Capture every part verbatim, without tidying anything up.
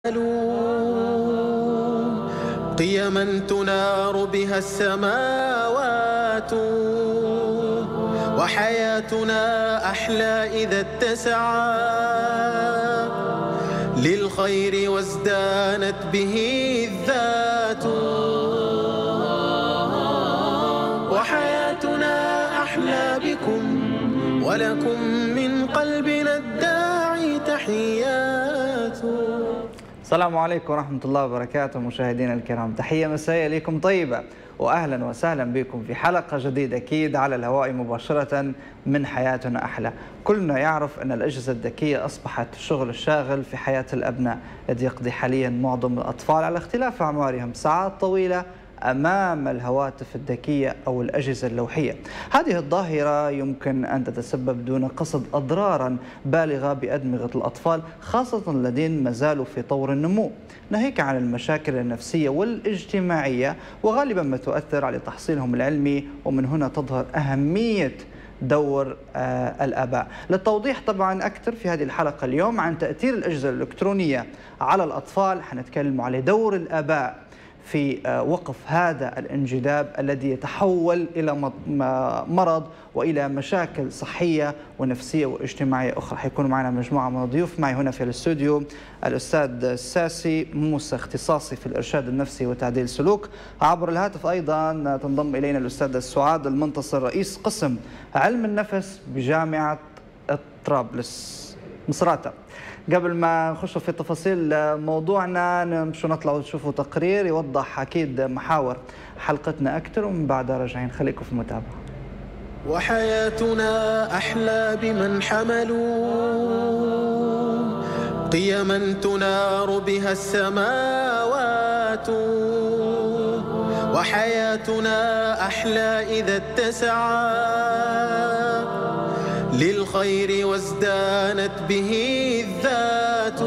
قيما تنار بها السماوات، وحياتنا أحلى إذا اتسعا للخير وازدانت به الذات، وحياتنا أحلى بكم ولكم من قلبنا الداعي تحيات. السلام عليكم ورحمة الله وبركاته مشاهدينا الكرام، تحية مسائية لكم طيبة وأهلا وسهلا بكم في حلقة جديدة أكيد على الهواء مباشرة من حياتنا أحلى. كلنا يعرف أن الأجهزة الذكية أصبحت الشغل الشاغل في حياة الأبناء، الذي يقضي حاليا معظم الأطفال على اختلاف أعمارهم ساعات طويلة أمام الهواتف الذكية أو الأجهزة اللوحية. هذه الظاهرة يمكن أن تتسبب دون قصد أضرارا بالغة بأدمغة الأطفال، خاصة الذين ما زالوا في طور النمو، ناهيك عن المشاكل النفسية والاجتماعية، وغالبا ما تؤثر على تحصيلهم العلمي، ومن هنا تظهر أهمية دور آه الآباء. للتوضيح طبعا أكثر في هذه الحلقة اليوم عن تأثير الأجهزة الإلكترونية على الأطفال، حنتكلم على دور الآباء في وقف هذا الانجذاب الذي يتحول إلى مرض وإلى مشاكل صحية ونفسية واجتماعية أخرى. حيكون معنا مجموعة من الضيوف، معي هنا في الاستوديو الأستاذ ساسي موسى، اختصاصي في الإرشاد النفسي وتعديل السلوك. عبر الهاتف أيضا تنضم إلينا الأستاذ سعاد المنتصر، رئيس قسم علم النفس بجامعة طرابلس مصراتة. قبل ما نخش في تفاصيل موضوعنا نمشوا نطلعوا نشوفوا تقرير يوضح أكيد محاور حلقتنا أكثر، ومن بعدها راجعين. خليكم في المتابعة. وحياتنا أحلى بمن حملوا قيما تنار بها السماوات، وحياتنا أحلى إذا اتسعا للخير وازدانت به الذات،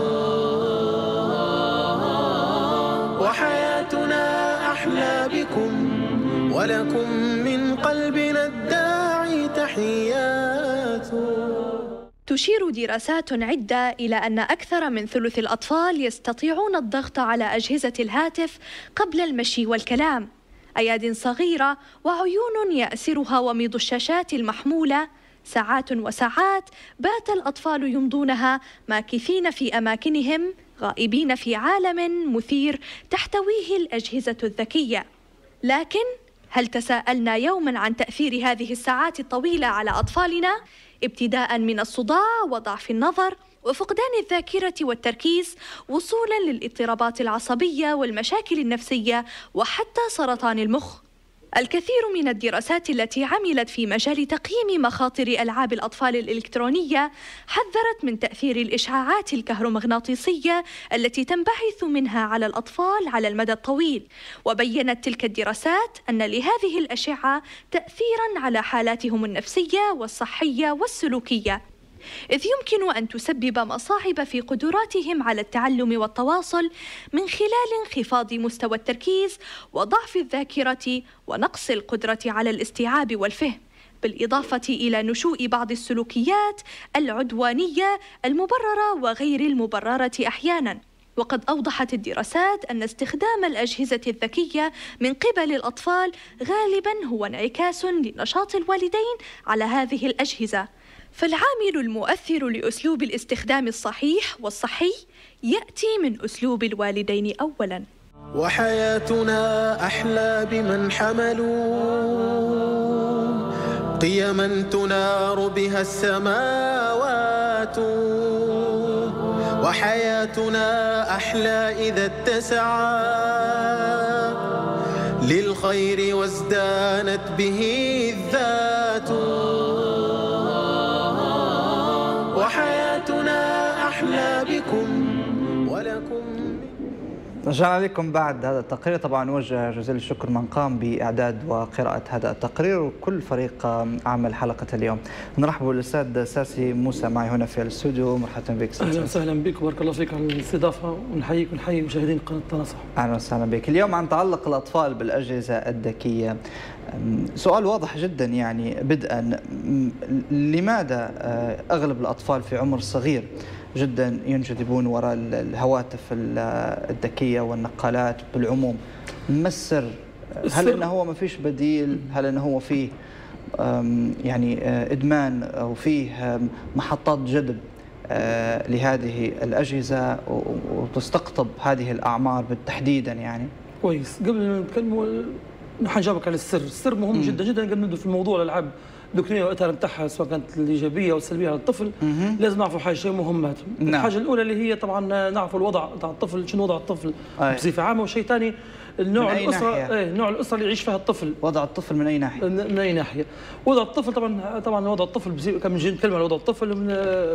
وحياتنا أحلى بكم ولكم من قلبنا الداعي تحيات. تشير دراسات عدة إلى أن أكثر من ثلث الأطفال يستطيعون الضغط على أجهزة الهاتف قبل المشي والكلام. أياد صغيرة وعيون يأسرها وميض الشاشات المحمولة، ساعات وساعات بات الأطفال يمضونها ماكثين في أماكنهم، غائبين في عالم مثير تحتويه الأجهزة الذكية. لكن هل تساءلنا يوما عن تأثير هذه الساعات الطويلة على أطفالنا، ابتداء من الصداع وضعف النظر وفقدان الذاكرة والتركيز، وصولا للاضطرابات العصبية والمشاكل النفسية وحتى سرطان المخ؟ الكثير من الدراسات التي عملت في مجال تقييم مخاطر ألعاب الأطفال الإلكترونية حذرت من تأثير الإشعاعات الكهرومغناطيسية التي تنبعث منها على الأطفال على المدى الطويل، وبيّنت تلك الدراسات أن لهذه الأشعة تأثيراً على حالاتهم النفسية والصحية والسلوكية، إذ يمكن أن تسبب مصاعب في قدراتهم على التعلم والتواصل من خلال انخفاض مستوى التركيز وضعف الذاكرة ونقص القدرة على الاستيعاب والفهم، بالإضافة إلى نشوء بعض السلوكيات العدوانية المبررة وغير المبررة أحياناً. وقد أوضحت الدراسات أن استخدام الأجهزة الذكية من قبل الأطفال غالباً هو انعكاس لنشاط الوالدين على هذه الأجهزة، فالعامل المؤثر لأسلوب الاستخدام الصحيح والصحي يأتي من أسلوب الوالدين أولاً. وحياتنا أحلى بمن حملوا قيما تنار بها السماوات، وحياتنا أحلى إذا اتسعا للخير وازدانت به الذات، وحياتنا أحلى بكم ولكم. رجعنا لكم بعد هذا التقرير. طبعا نوجه جزيل الشكر من قام بإعداد وقراءة هذا التقرير وكل فريق عمل حلقة اليوم. نرحب بالأستاذ ساسي موسى معي هنا في الاستوديو. مرحبا بك. أهلا وسهلا بك وبارك الله فيك على الاستضافة، ونحييك ونحيي مشاهدين قناة تناصح. أهلا وسهلا بك. اليوم عن تعلق الأطفال بالأجهزة الذكية، سؤال واضح جدا يعني بدءا، لماذا أغلب الأطفال في عمر صغير جدا ينجذبون وراء الهواتف الذكية والنقالات بالعموم. ما السر؟ هل انه هو ما فيش بديل؟ هل انه هو فيه يعني ادمان او فيه محطات جذب لهذه الأجهزة وتستقطب هذه الأعمار بالتحديدا يعني؟ كويس. قبل ما نتكلم نجاوبك على السر، السر مهم مم. جدا جدا. قبل ندخل في موضوع الألعاب الإلكترونية والأثار نتاعها سواء كانت الإيجابية أو السلبية على الطفل، مم. لازم نعرفوا حاجتين مهمات. نعم. الحاجة الأولى اللي هي طبعا نعرفوا الوضع تاع الطفل، شنو وضع الطفل أي. بصفة عامة، والشيء الثاني النوع الأسرة، ايه نوع الأسرة اللي يعيش فيها الطفل. وضع الطفل من أي ناحية؟ من أي ناحية؟ وضع الطفل طبعا طبعا وضع الطفل كم نجي نتكلم على وضع الطفل من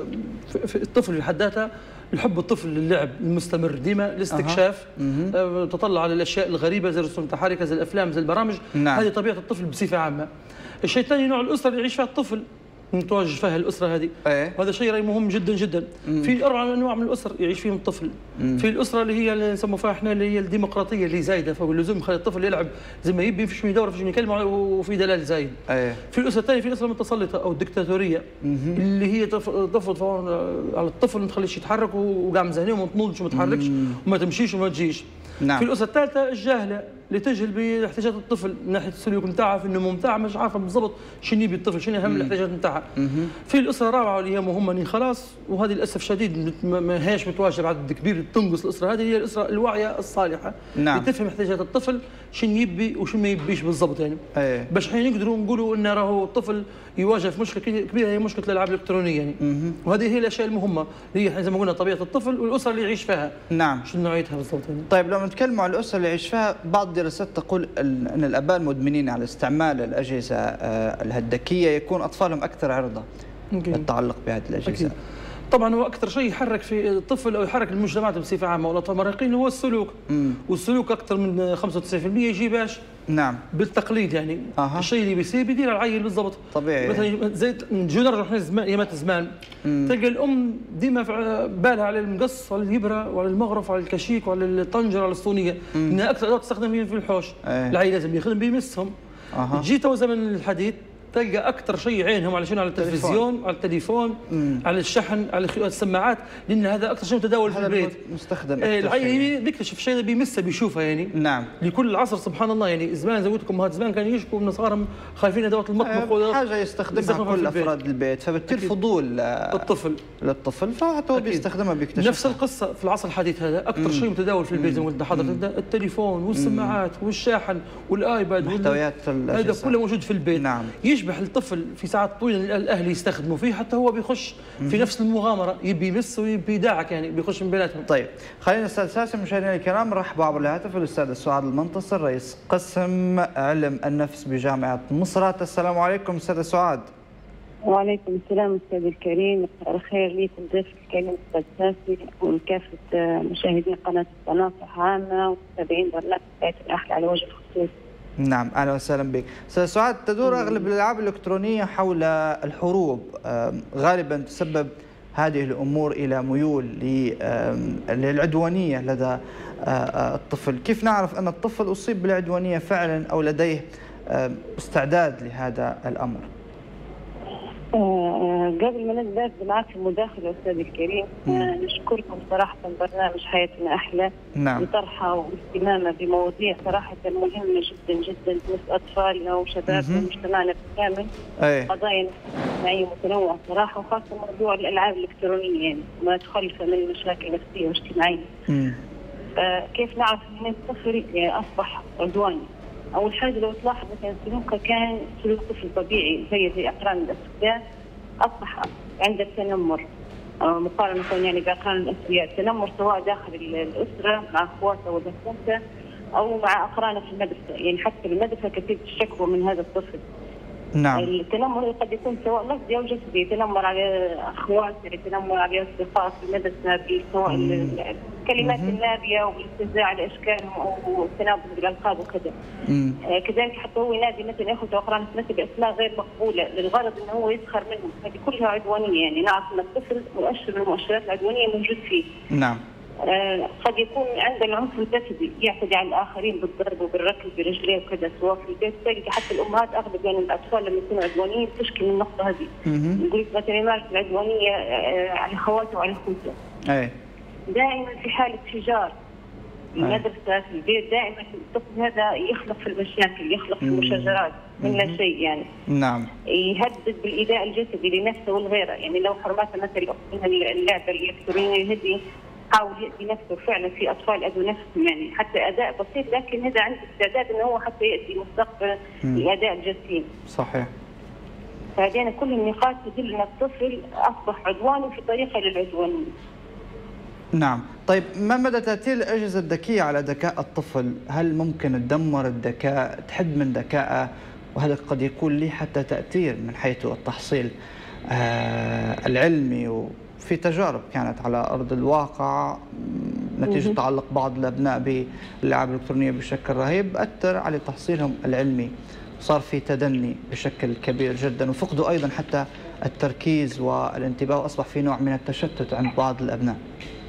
في الطفل بحد ذاته، الحب الطفل للعب المستمر ديما، الاستكشاف، أه. تطلع على الاشياء الغريبه زي الرسوم المتحركه زي الافلام زي البرامج. نعم. هذه طبيعه الطفل بصفه عامه. الشيء الثاني نوع الاسره اللي يعيش فيها الطفل، متواجد فيها الاسره هذه. أيه. وهذا شيء راي مهم جدا جدا. مم. في اربع انواع من الاسر يعيش فيهم الطفل. مم. في الاسره اللي هي اللي نسموها فيها احنا اللي هي الديمقراطيه اللي زايده، فهو اللزوم يخلي الطفل يلعب زي ما يبي، فيش من يدور فيش من يكلمه وفي دلال زايد. أيه. في الاسره الثانيه في الاسره المتسلطه او الدكتاتوريه. مم. اللي هي تفرض على الطفل ما تخليش يتحرك وقاع مزهنيه وما تنوضش وما تتحركش وما تمشيش وما تجيش. نعم. في الاسره الثالثه الجاهله اللي تجهل باحتياجات الطفل من ناحيه السلوك نتاعها، في النمو نتاعها، مش عارفه بالضبط شنو يبي الطفل، شنو اهم الاحتياجات نتاعها. في الاسره الرابعه اللي هي مهمه خلاص، وهذه للاسف شديد ما هيش متواجده بعد كبير تنقص الاسره هذه، هي الاسره الواعيه الصالحه. نعم. اللي تفهم احتياجات الطفل شنو يبي وشنو ما يبيش بالضبط يعني. أيه. باش حين نقدروا نقولوا ان راهو الطفل يواجه في مشكله كبيره، هي مشكله الالعاب الالكترونيه يعني. مه. وهذه هي الاشياء المهمه اللي هي زي ما قلنا طبيعه الطفل والاسره اللي يعيش فيها. نعم. شنو نوعيتها بالضبط يعني. طيب لو نتكلم عن الاسره اللي يعيش فيها، بعض الدراسات تقول ان الاباء المدمنين على استعمال الاجهزه الذكيه يكون اطفالهم اكثر عرضه للتعلق بهذه الاجهزه. أكيد. طبعا هو اكثر شيء يحرك في الطفل او يحرك المجتمعات بصفه عامه والاطفال المراهقين هو السلوك. مم. والسلوك اكثر من خمسة وتسعين بالمئة يجي باش؟ نعم. بالتقليد يعني. أه. الشيء اللي بيصير بيدير العيل بالضبط. طبيعي. مثلا زي نجي نرجع احنا زمان ايامات زمان، تلقى الام ديما بالها على المقص وعلى الابره وعلى المغرف وعلى الكشيك وعلى الطنجره وعلى الصينيه، انها اكثر ادوات تستخدم في الحوش. أه. العيل لازم يخدم بيمسهم. أه. جي تو زمن الحديث تلقى اكثر شيء عينهم على شنو؟ على التلفزيون، على التليفون، مم. على الشحن، على السماعات، لان هذا اكثر شيء متداول في البيت. مستخدم. آه العيل بيكتشف شيء بيمسه بيشوفه يعني. نعم. لكل العصر سبحان الله يعني. زمان زي ما قلت لكم هذا زمان كانوا يشكوا من صغارهم خايفين ادوات المطبخ آه حاجه يستخدمها كل افراد البيت، فبالتالي فضول الطفل للطفل فهو بيستخدمها بيكتشفها. نفس القصه في العصر الحديث هذا اكثر شيء متداول في البيت زي ما قلت لحضرتك، التليفون والسماعات والشاحن والايباد، محتويات هذا كله موجود في البيت. نعم. يشبح الطفل في ساعات طويله الاهل يستخدموا فيه، حتى هو بيخش في نفس المغامره، يبي يمس ويبي يداعك يعني، بيخش من بيناتهم. طيب خلينا استاذ ساسي مشاهدينا الكرام نرحب عبر الهاتف الاستاذ سعاد المنتصر رئيس قسم علم النفس بجامعه مصرات. السلام عليكم استاذ سعاد. وعليكم السلام استاذ الكريم، الخير ليكم ضيف الكريم استاذ ساسي وكافه مشاهدين قناه الصناصح عامه ومتابعين برنامج حياه الاحلى على وجه الخصوص. نعم اهلا وسهلا بك. استاذ سعاد، تدور اغلب الالعاب الالكترونيه حول الحروب، غالبا تسبب هذه الامور الى ميول للعدوانيه لدى الطفل، كيف نعرف ان الطفل اصيب بالعدوانيه فعلا او لديه استعداد لهذا الامر؟ آه قبل ما نبدا معك في المداخله استاذ الكريم، آه نشكركم صراحه برنامج حياتنا احلى. نعم. لطرحه واهتمامه بمواضيع صراحه مهمه جدا جدا تمس اطفالنا وشبابنا ومجتمعنا بالكامل. قضايا اجتماعيه متنوعه صراحه، وخاصه موضوع الالعاب الالكترونيه يعني ما تخلفه من مشاكل نفسيه واجتماعيه. آه كيف نعرف ان الطفل يعني اصبح عدواني؟ أول حاجة لو تلاحظ مثلا سلوكه كان سلوك طفل طبيعي زي زي أقران الأسوياء، أصبح عنده التنمر مقارنة يعني بأقران الأسوياء، التنمر سواء داخل الأسرة مع أخواته ولا أخواته أو مع أقرانه في المدرسة، يعني حتى في المدرسة كثير الشكوى من هذا الطفل. نعم. التنمر قد يكون سواء لفظي أو جسدي، يتنمر على أخواته، يتنمر على أصدقائه في المدرسة سواء الكلمات النابية والاستهزاء على أشكالهم أو التنابز بالألقاب وكذا. آه كذلك حتى هو ينادي مثلا إخوته وأقرانه في المدرسة بأسماء غير مقبولة للغرض أنه هو يسخر منهم، هذه كلها عدوانية يعني. نعرف أن الطفل مؤشر من مؤشرات العدوانية موجود فيه. نعم. آه قد يكون عنده العنف الجسدي، يعتدي على الاخرين بالضرب وبالركض برجليه وكذا سواء في البيت. تلقى حتى الامهات اغلب يعني الاطفال لما يكونوا عدوانيين تشكي من النقطه هذه. يقول لك مثلا يمارس العدوانيه آه على خواته وعلى اخوته. اي دائما في حاله شجار. المدرسه في البيت دائما الطفل هذا يخلق في المشاكل، يخلق في المشاجرات من لا شيء يعني. نعم. يهدد بالايذاء الجسدي لنفسه ولغيره، يعني لو حرمات مثلا منها اللعبه الالكترونيه يهدي حاول يأذي نفسه. فعلا في اطفال اذوا نفسهم يعني حتى اداء بسيط، لكن هذا عنده استعداد انه هو حتى يأذي مستقبل الاداء الجسيم. صحيح. فهذين كل النقاط تدل ان الطفل اصبح عدواني في طريقه للعدوانيه. نعم. طيب ما مدى تأثير الأجهزة الذكية على ذكاء الطفل؟ هل ممكن تدمر الذكاء، تحد من ذكائه، وهذا قد يكون له حتى تأثير من حيث التحصيل آه العلمي، وفي تجارب كانت على أرض الواقع نتيجة تعلق بعض الأبناء بالألعاب الإلكترونية بشكل رهيب أثر على تحصيلهم العلمي، صار في تدني بشكل كبير جدا، وفقدوا أيضا حتى التركيز والانتباه، وأصبح في نوع من التشتت عند بعض الأبناء.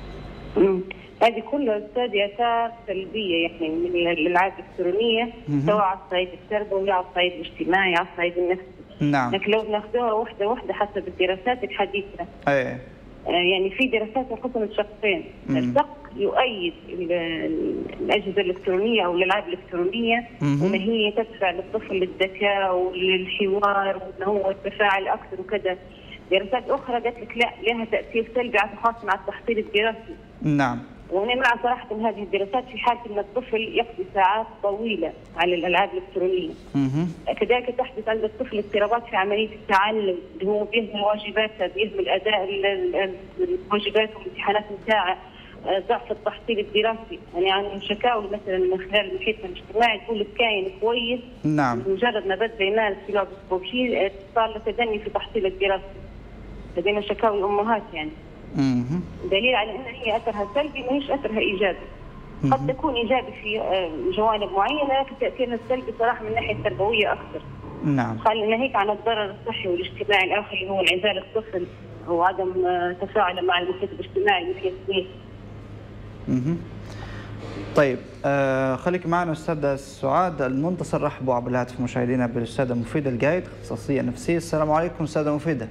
هذه كلها استاذ اثار سلبيه يعني من الالعاب الالكترونيه سواء على الصعيد التربوي على الصعيد الاجتماعي على الصعيد النفسي. نعم. لكن لو بناخذوها واحده واحده حسب الدراسات الحديثه. اي. آه يعني في دراسات انقسمت شقين، الشق يؤيد الاجهزه الالكترونيه او الالعاب الالكترونيه وان هي تدفع للطفل للذكاء وللحوار وان هو يتفاعل اكثر وكذا. دراسات اخرى قالت لك لا، لها تاثير سلبي خاصه مع التحصيل الدراسي. نعم. وانا مع صراحه من هذه الدراسات في حاله ان الطفل يقضي ساعات طويله على الالعاب الالكترونيه. اها. كذلك تحدث عند الطفل اضطرابات في عمليه التعلم، اللي هو بيهمل واجباته، بيهمل اداء الواجبات والامتحانات بتاعه، ضعف التحصيل الدراسي. يعني عندهم شكاوي مثلا من خلال المحيط الاجتماعي تقول لك كاين كويس. نعم. مجرد ما بدا يمارس في لعبه ببجي صار له تدني في تحصيل الدراسي. لدينا شكاوي امهات يعني. امم دليل على ان هي اثرها سلبي مش اثرها ايجابي. قد تكون ايجابي في جوانب معينه، لكن تاثيرها السلبي صراحه من الناحيه التربويه اكثر. نعم. خلينا ناهيك عن الضرر الصحي والاجتماعي الاخر اللي هو انعزال الطفل وعدم تفاعله مع المحيط الاجتماعي اللي فيه سنين. اها. طيب آه خليك معنا استاذه سعاد المنتصر. رحبوا عبر الهاتف مشاهدينا بالاستاذه مفيده القايد، اختصاصيه نفسيه. السلام عليكم استاذه مفيده.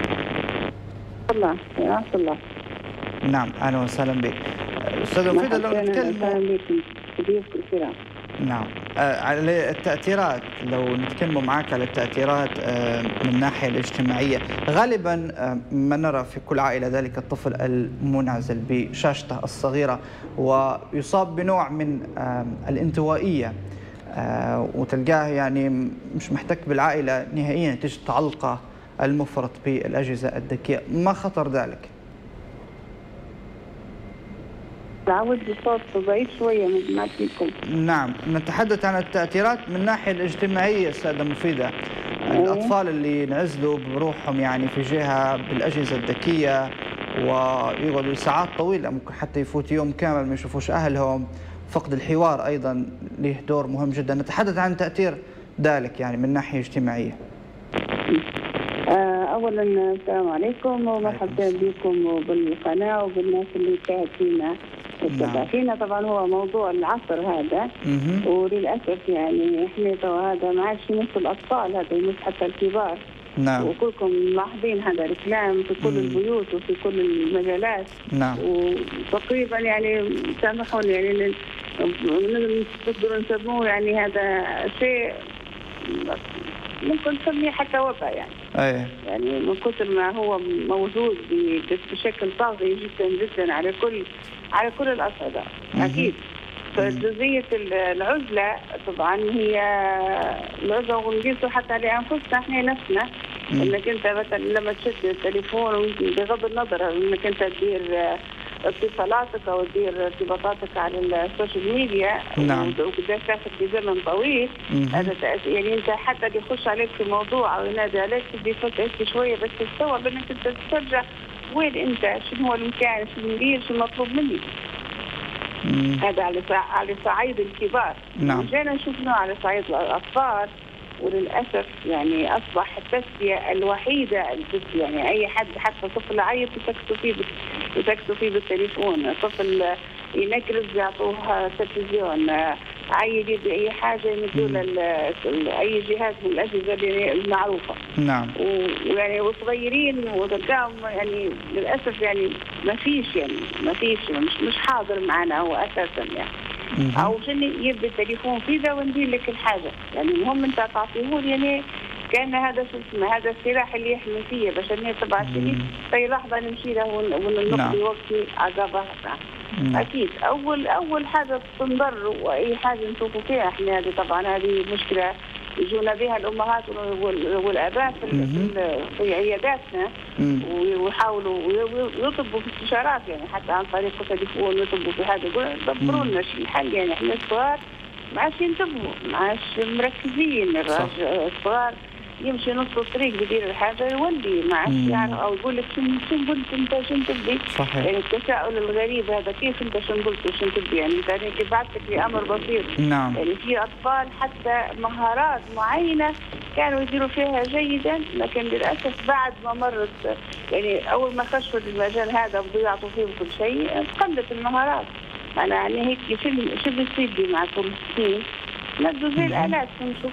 الله يا الله. نعم اهلا وسهلا بك استاذه مفيده. لو نتكلم نعم آه على التاثيرات، لو نتكلم معك على التاثيرات آه من الناحيه الاجتماعيه، غالبا آه ما نرى في كل عائله ذلك الطفل المنعزل بشاشته الصغيره ويصاب بنوع من آه الانطوائيه، آه وتلقاه يعني مش محتك بالعائله نهائيا نتيجه تعلقه المفرط بالاجهزه الذكيه. ما خطر ذلك؟ تعود بصوت ضعيف شويه من ما فيكم. نعم، نتحدث عن التاثيرات من الناحيه الاجتماعيه استاذه مفيده. الاطفال اللي انعزلوا بروحهم يعني في جهه بالاجهزه الذكيه ويقعدوا ساعات طويله، ممكن حتى يفوت يوم كامل ما يشوفوش اهلهم. فقد الحوار ايضا له دور مهم جدا. نتحدث عن تاثير ذلك يعني من ناحيه اجتماعيه. اولا السلام عليكم ومرحبا بكم وبالقناه وبالناس اللي تشاهد فينا وتتابع فينا. طبعا هو موضوع العصر هذا، وللاسف يعني احنا هذا ما عادش يمس الاطفال، هذا يمس حتى الكبار. نعم. وكلكم ملاحظين هذا الكلام في كل مم. البيوت وفي كل المجالات. نعم. وتقريبا يعني سامحوني يعني نقدر نسموه يعني هذا شيء ممكن نسميه حتى وباء يعني. أيه. يعني من كثر ما هو موجود بشكل طاغي جدا جدا على كل على كل الأصعدة. أكيد. فجزئية العزلة طبعا هي العزلة ونقيسه حتى لأنفسنا احنا نفسنا. انك انت مثلا لما تشد التليفون بغض النظر انك انت تدير اتصالاتك او تدير ارتباطاتك على السوشيال ميديا. نعم. وقديش تاخذ بزمن طويل. هذا يعني انت حتى اللي يخش عليك في موضوع او ينادي عليك تبي تفكر شويه بس تستوعب انك انت ترجع وين انت، شنو هو الامكان، شنو ندير، شو المطلوب مني. هذا على على صعيد الكبار. نعم. جينا نشوفنا على صعيد الاطفال، وللاسف يعني اصبح التسليه الوحيده التسليه، يعني اي حد حتى طفل عيط يسكتوا فيه يسكتوا فيه بالتليفون، طفل ينكرز يعطوه تلفزيون، عيل يدي اي حاجه يمدوا له اي جهاز من الاجهزه المعروفه. نعم. ويعني وصغيرين وتلقاهم يعني للاسف يعني ما فيش يعني ما فيش مش مش حاضر معنا هو اساسا يعني. او شنو يبي التليفون فيه ده وندير لك الحاجه، يعني المهم انت تعطيه لي يعني كان هذا شو اسمه هذا السلاح اللي يحمي فيه باش اني تبعتي في لحظه نمشي له ونقضي وقتي عقبها. اكيد اول اول حاجه تنضر واي حاجه نشوفوا فيها احنا هذه طبعا هذه مشكله يجونا بها الامهات والاباء في عياداتنا ويحاولوا ويطلبوا في استشارات يعني حتى عن طريق التليفون يطلبوا في هذا يقولوا دبروا لنا شو الحل يعني احنا صغار ما عادش ينتبهوا ما عادش مركزين الصغار يمشي نص الطريق بدير الحاجه يولي ما عادش يعني او يقول لك شنو شنو قلت انت شنو تبي؟ يعني التساؤل الغريب هذا كيف انت شنو قلت وشنو تبي؟ يعني انت كيف بعثتك لامر بسيط. نعم. يعني في اطفال حتى مهارات معينه كانوا يديروا فيها جيدا لكن للاسف بعد ما مرت يعني اول ما خشوا المجال هذا بدوا يعطوا فيه كل شيء قلت المهارات. انا يعني هيك شنو شو بيصير مع كل سنين؟ نبدو زي الالات نشوف.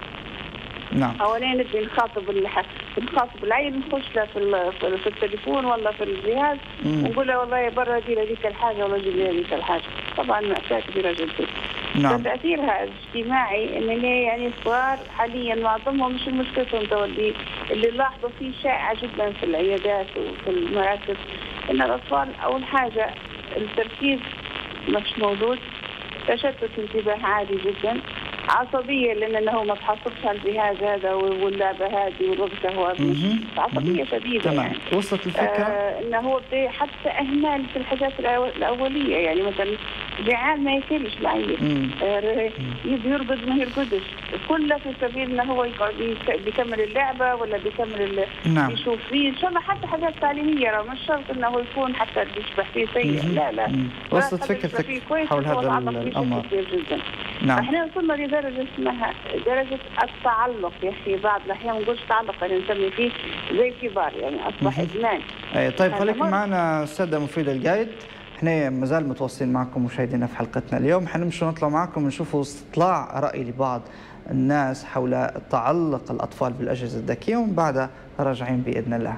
نعم. أولا نبي نخاطب نخاطب العيل نخش له في في التليفون ولا في الجهاز ونقول له والله برا دير هذيك الحاجة ولا دير هذيك الحاجة، طبعا مأساة كبيرة جدا. نعم. تأثيرها الاجتماعي إن يعني الصغار حاليا معظمهم مش مشكلتهم تولي اللي لاحظوا فيه شائع جدا في العيادات وفي المراكز إن الأطفال أول حاجة التركيز مش موجود، تشتت انتباه عالي جدا، عصبية لأنه ما تحصلش على الجهاز هذا واللعبة هذه والوقت هو عصبية شديدة. تمام. يعني وصلت الفكرة؟ آه إنه هو حتى إهمال في الحاجات الأولية يعني مثلا جعان ما ياكلش العيل، آه يرقد ما يرقدش، كله في سبيل إنه هو يقعد بيكمل اللعبة ولا بيكمل نعم. يشوف فيه إن شاء الله حتى حاجات تعليمية مش شرط إنه يكون حتى يشبه فيه سيء. لا لا. وصلت فكرتك حول هذا الأمر. جدا. نعم. احنا وصلنا لدرجه اسمها درجه التعلق يا اخي، بعض الاحيان ما نقولش تعلق اللي نسمي فيه زي الكبار يعني اصبح ادمان. اي طيب خليك معنا استاذه مفيده القايد، احنا ما زال متواصلين معكم مشاهدينا في حلقتنا اليوم، حنمشي نطلع معكم نشوفوا استطلاع راي لبعض الناس حول تعلق الاطفال بالاجهزه الذكيه ومن بعدها راجعين باذن الله.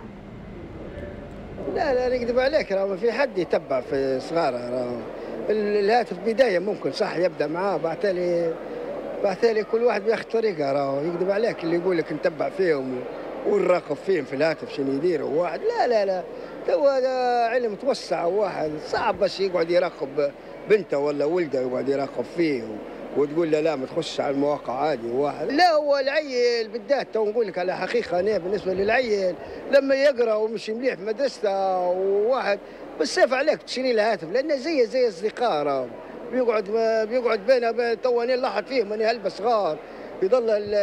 لا لا نكذب عليك، راه ما في حد يتبع في صغاره، راه الهاتف بدايه ممكن صح يبدا معاه بعتالي بعتالي كل واحد بياخذ طريقه، راه يكذب عليك اللي يقول لك نتبع فيهم ونراقب فيهم في الهاتف شنو يديروا واحد. لا لا لا تو هذا علم توسع، واحد صعب بس يقعد يراقب بنته ولا ولده يقعد يراقب فيه وتقول له لا ما تخش على المواقع عادي واحد. لا هو العيل بالذات تو نقول لك على حقيقه انا بالنسبه للعيل لما يقرا ومش مليح في مدرسته وواحد بالسيف عليك تشري له هاتف لانه زي زي اصدقاء راه بيقعد بيقعد بينه وبين تو انا لاحظ فيهم اني هلبس صغار يضل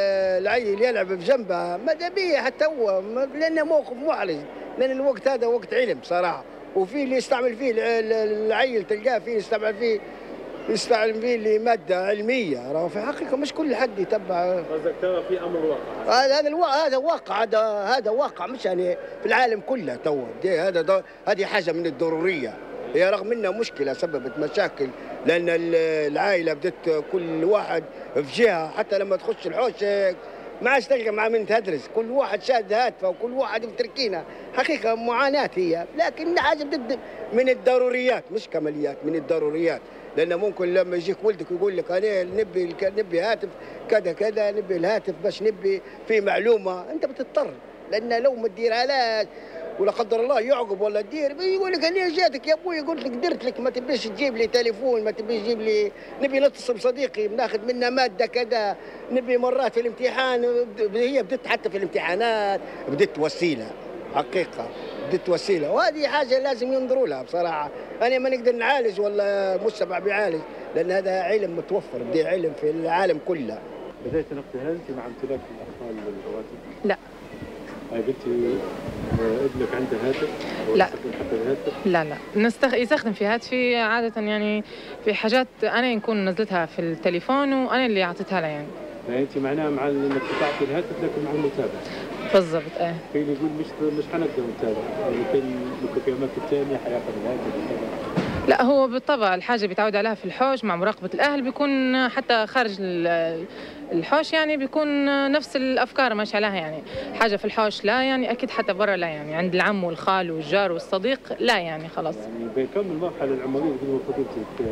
العيل يلعب بجنبه ماذا بيه حتى هو لانه موقف محرج، لان الوقت هذا وقت علم صراحه، وفي اللي يستعمل فيه العيل تلقاه فيه يستعمل فيه يستعمل فيه لماده علميه، راه في حقيقه مش كل حد يتبع. قصدك ترى في امر واقع. هذا هذا الواقع هذا واقع هذا هذا واقع مش يعني في العالم كله تو هذا هذه حاجه من الضروريه، هي رغم انها مشكله سببت مشاكل لان العائله بدت كل واحد في جهه، حتى لما تخش الحوش ما عادش تلقى مع من تدرس، كل واحد شاد هاتفه وكل واحد في تركينه، حقيقه معاناه هي، لكن حاجه بدت من الضروريات مش كماليات، من الضروريات، لأن ممكن لما يجيك ولدك يقول لك أنا نبي نبي هاتف كذا كذا نبي الهاتف باش نبي في معلومة، أنت بتضطر لأن لو ما تديرها لا ولا قدر الله يعقب ولا تدير يقول لك أنا جاتك يا أبوي قلت لك درت لك ما تبيش تجيب لي تليفون، ما تبيش تجيب لي نبي نتصل بصديقي بناخذ منه مادة كذا، نبي مرات في الامتحان هي بدت حتى في الامتحانات بدت وسيلة حقيقة بدت وسيله، وهذه حاجه لازم ينظروا لها بصراحه. انا ما نقدر نعالج ولا مجتمع بيعالج لان هذا علم متوفر، بدي علم في العالم كله. بدايه نقطه هل انت مع امتلاك الاطفال للهواتف؟ لا. هاي بنتي ابنك عنده هاتف؟ لا. حتى الهاتف؟ لا لا نستخ... يستخدم في هاتفي عاده يعني في حاجات انا نكون نزلتها في التليفون وانا اللي اعطيتها له يعني. يعني انت معناها مع انك تعطي الهاتف لكن مع المتابعه؟ بالضبط. ايه كاين يقول مش مش حنقدر نتابع، يعني كاين ممكن في اماكن ثانيه حياخذ الهاتف. لا، هو بالطبع الحاجه بيتعود عليها في الحوش مع مراقبه الاهل بيكون حتى خارج الحوش، يعني بيكون نفس الافكار ماشيه عليها. يعني حاجه في الحوش لا، يعني اكيد حتى برا لا، يعني عند العم والخال والجار والصديق لا، يعني خلاص. يعني بكم المرحله العمريه اللي المفروض يمسك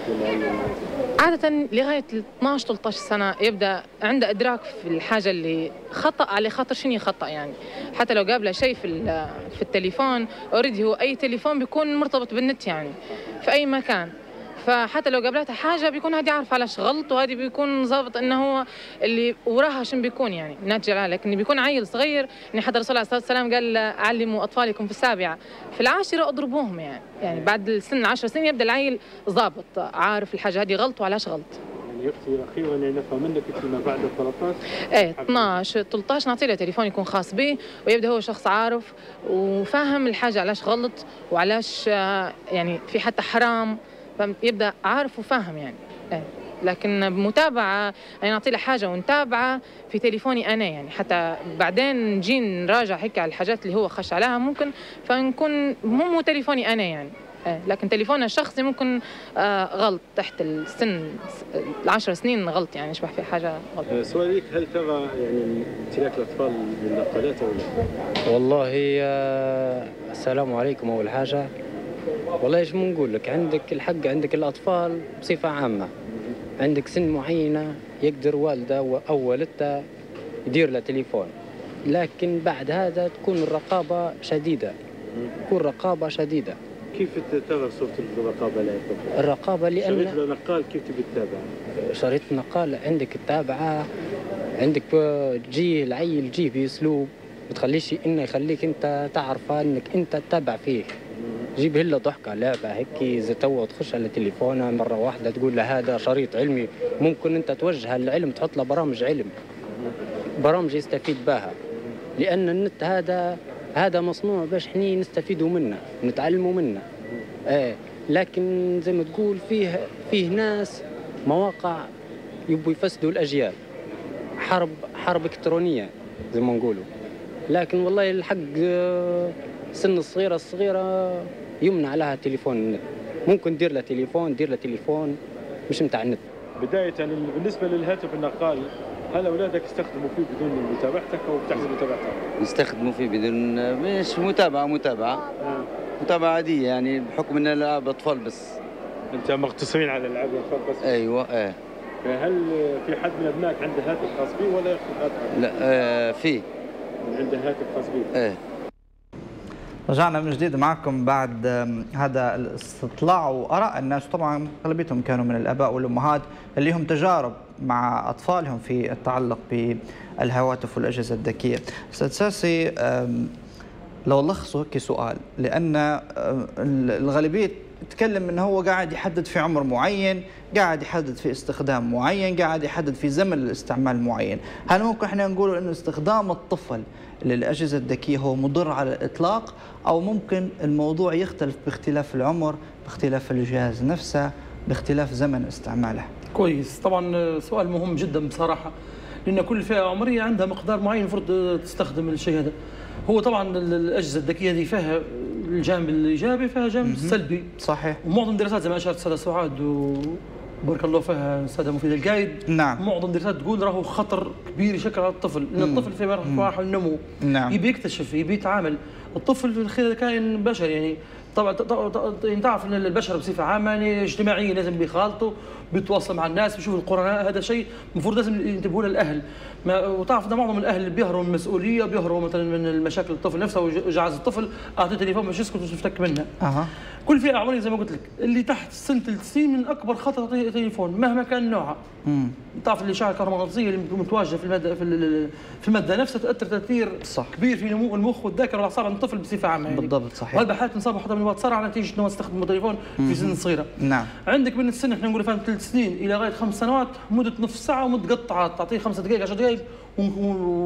فيها؟ عاده لغايه اثناعش ثلاثطعش سنه يبدا عنده ادراك في الحاجه اللي خطا، على خاطر شنو يخطا. يعني حتى لو قابله شيء في في التليفون اوريدي، هو اي تليفون بيكون مرتبط بالنت يعني في اي مكان، فحتى لو قابلتها حاجه بيكون هادي عارف علاش غلط، وهادي بيكون ظابط انه هو اللي وراها شنو بيكون يعني ناتج على، لكن بيكون عيل صغير. يعني حتى الرسول عليه الصلاه والسلام قال علموا اطفالكم في السابعه، في العاشره اضربوهم. يعني يعني بعد السن عشر سنين يبدا العيل ظابط عارف الحاجه هذه غلط وعلاش غلط. يعني اختي اخيرا يعني نفهم منك فيما بعد ثلاثطعش ايه اثناعش ثلاثطعش نعطي له تليفون يكون خاص به، ويبدا هو شخص عارف وفاهم الحاجه علاش غلط وعلاش يعني في حتى حرام، يبدا عارف وفاهم يعني. ايه لكن بمتابعه يعني نعطي له حاجه ونتابعه في تليفوني انا، يعني حتى بعدين نجي نراجع هيك على الحاجات اللي هو خش عليها ممكن، فنكون مو تليفوني انا يعني. ايه لكن تليفوننا الشخصي ممكن آه غلط تحت السن العشر سنين غلط، يعني يشبه في حاجه غلط. سؤاليك، هل ترى يعني امتلاك الاطفال بالنقالات او لا؟ والله آه السلام عليكم. اول حاجه والله ايش نقول لك، عندك الحق، عندك الاطفال بصفه عامه، عندك سن معينه يقدر والده او والدته يدير له تليفون، لكن بعد هذا تكون الرقابه شديده، تكون رقابه شديده. كيف ترى صورة الرقابة لا يطبق؟ الرقابة لأن شريط النقال كيف تبي تتابع؟ شريط النقال عندك تتابعه، عندك تجيه العيل تجيه بأسلوب ما تخليش إنه يخليك أنت تعرفه إنك أنت تتابع فيه. جيب هلا ضحكة لعبة هيك إذا تو تخش على تليفونه مرة واحدة تقول له هذا شريط علمي، ممكن أنت توجه العلم تحط له برامج علم، برامج يستفيد بها، لأن النت هذا هذا مصنوع باش حني نستفيدوا منه نتعلموا منه. ايه لكن زي ما تقول فيه فيه ناس مواقع يبوا يفسدوا الاجيال، حرب حرب الكترونيه زي ما نقولوا. لكن والله الحق سن الصغيره الصغيره يمنع لها تليفون النت، ممكن دير له تليفون دير له تليفون مش متاع النت. بدايه يعني بالنسبه للهاتف النقال، هل اولادك يستخدموا فيه بدون متابعتك او بتحسب متابعتك؟ يستخدموا فيه بدون مش متابعه متابعه آه. متابعه عاديه، يعني بحكم ان العاب اطفال بس. انت مقتصرين على العاب الاطفال بس؟ ايوه. ايه هل في حد من ابنائك عنده هاتف خاص به ولا ياخذ هاتف؟ لا آه في عنده هاتف خاص به. ايه. رجعنا من جديد معكم بعد هذا الاستطلاع واراء الناس. طبعا اغلبيتهم كانوا من الاباء والامهات اللي هم تجارب مع اطفالهم في التعلق بالهواتف والاجهزه الذكيه. استاذ ساسي، لو لخصوا هيك سؤال، لان الغالبيه تكلم ان هو قاعد يحدد في عمر معين، قاعد يحدد في استخدام معين، قاعد يحدد في زمن الاستعمال معين. هل ممكن احنا نقول انه استخدام الطفل للأجهزة الذكية هو مضر على الإطلاق، أو ممكن الموضوع يختلف باختلاف العمر، باختلاف الجهاز نفسه، باختلاف زمن استعماله؟ كويس، طبعا سؤال مهم جدا بصراحة، لأن كل فئة عمرية عندها مقدار معين المفروض تستخدم الشيء هذا. هو طبعا الأجهزة الذكية دي فيها الجانب الإيجابي فيها جانب السلبي. صحيح. ومعظم الدراسات زي ما أشارت السادة سعاد وبارك الله فيها السادة مفيد القايد، نعم، معظم الدراسات تقول راهو خطر كبير يشكل على الطفل، لأن الطفل في مراحل النمو، نعم، يبي يكتشف، يبي يتعامل. الطفل خلال كائن بشري، يعني طبعا تعرف ان البشر بصفه عامه يعني اجتماعيين، لازم بيخالطوا، بيتواصل مع الناس، بيشوف القرناء. هذا شيء المفروض لازم ينتبهوا له الاهل. وتعرف ان معظم الاهل بيهربوا من المسؤوليه، بيهربوا مثلا من المشاكل الطفل نفسه وجعز الطفل، اعطيه تليفون باش يسكت ويفتك منه. اها. كل فئه عمريه زي ما قلت لك، اللي تحت سن ثلاث سنين من اكبر خطر تعطيه تليفون مهما كان نوعها. امم تعرف الاشعه الكهرومغناطيسيه اللي متواجده في الماده في في الماده نفسها تاثر تاثير صح. كبير في نمو المخ والذاكره والاعصاب عند الطفل بصفه عامه يعني. بالضبط، صحيح. وهذا حالات نصاب حتى من الوقت صار نتيجه انه استخدم التليفون في سن صغيره. نعم. عندك من السن احنا نقول فهم ثلاث سنين الى لغايه خمس سنوات مده نصف ساعه ومتقطعه، تعطيه خمس دقائق عشر دقائق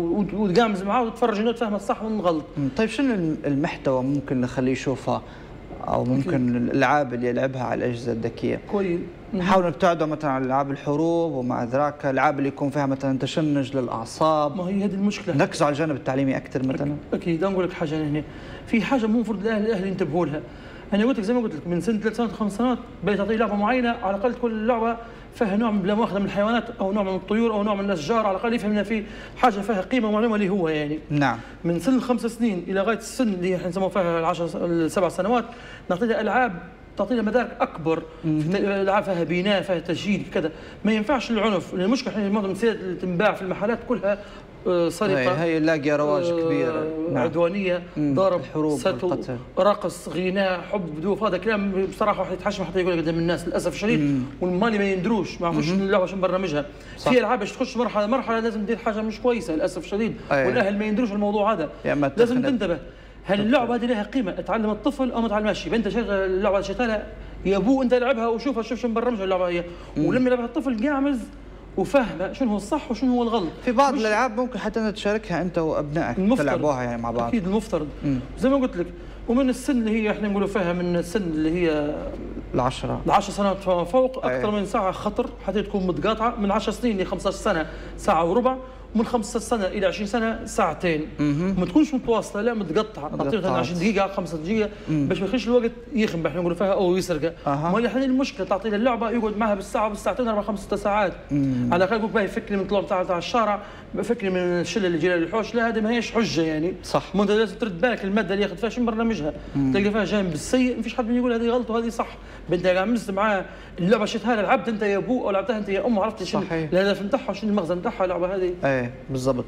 وتقامز معاه وتتفرج انه تفهم الصح والغلط. طيب شنو المحتوى ممكن نخليه يشوفه او ممكن الالعاب اللي يلعبها على الاجهزه الذكيه. كويس. نحاول نبتعده مثلا عن العاب الحروب ومع ذاك الالعاب اللي يكون فيها مثلا تشنج للاعصاب. ما هي هذه المشكله. نركزوا على الجانب التعليمي اكثر مثلا. اكيد. نقول لك حاجه هنا، في حاجه مو المفروض الاهل الاهل ينتبهوا لها. انا قلت لك زي ما قلت لك من سنه ثلاث سنوات خمس سنوات بقيت تعطيه لعبه معينه، على الاقل كل لعبه فيها نوع من لا مؤاخذه من الحيوانات او نوع من الطيور او نوع من الاشجار، على الاقل يفهم ان في حاجه فيها قيمه معلومه اللي هو يعني. نعم. من سن الخمس سنين الى غايه السن اللي احنا نسموها فيها العشر السبع سنوات نعطيها العاب تعطينا مدارك اكبر، العاب فيها بناء فيها تشجيع كذا. ما ينفعش العنف، لان المشكله احنا معظم السيارات اللي تنباع في المحلات كلها سرقه، هي لاقيه رواج كبير. نعم. عدوانيه، ضرب، حروب، ستو، رقص، غناء، حب، بدوف. هذا كلام بصراحه واحد يتحشم حتى يقول قدام الناس للاسف الشديد، والمالي ما يندروش، ما يعرفوش اللعبه شنو برنامجها. في العاب باش تخش مرحله مرحله لازم تدير حاجه مش كويسه للاسف الشديد، والاهل ما يندروش الموضوع هذا. لازم تنتبه، هل اللعبه هذه لها قيمه تعلم الطفل او ما تعلمهاش؟ يبقى انت شغل اللعبه شغاله يا ابوه انت العبها وشوفها، شوف شنو برنامجها اللعبه هي، ولما يلعبها الطفل قاعمز وفاهمه شنو هو الصح وشنو هو الغلط. في بعض الالعاب ممكن حتى تشاركها انت وابنائك تلعبوها يعني مع بعض. اكيد المفترض. مم. زي ما قلت لك، ومن السن اللي هي احنا نقولوا فيها من السن اللي هي العشرة العشر سنوات فما فوق اكثر أيه. من ساعه خطر حتى تكون متقاطعه. من عشر سنين ل خمسة عشر سنه ساعه وربع، ومن خمسة عشر سنه الى عشرين سنه ساعتين. ما تكونش متواصله، لا متقطعه، نعطيها عشرين دقيقه خمسة دقيقه باش ما يخش الوقت يخنب احنا نقولوا فيها او يسرقها. أه. ما هي المشكله، تعطي له اللعبه يقعد معها بالساعه بالساعتين اربع خمس ست ساعات. مم. على الاقل يقول باهي فكني من الطلوع بتاع الشارع، فكني من الشله اللي جايه للحوش، لا هذه ما هيش حجه يعني. صح. ما انت لازم ترد بالك الماده اللي ياخذ فيها شنو برنامجها، تلقى فيها جانب السيء، ما فيش حد يقول هذه غلط وهذه صح. انت قاعد مست معاه اللعبه شفتها لعبت انت يا ابوه او لعبتها انت يا ام، عرفت شنو الهدف نتاعها وشنو المغزى نتاعها اللعبه هذه. ايه بالضبط.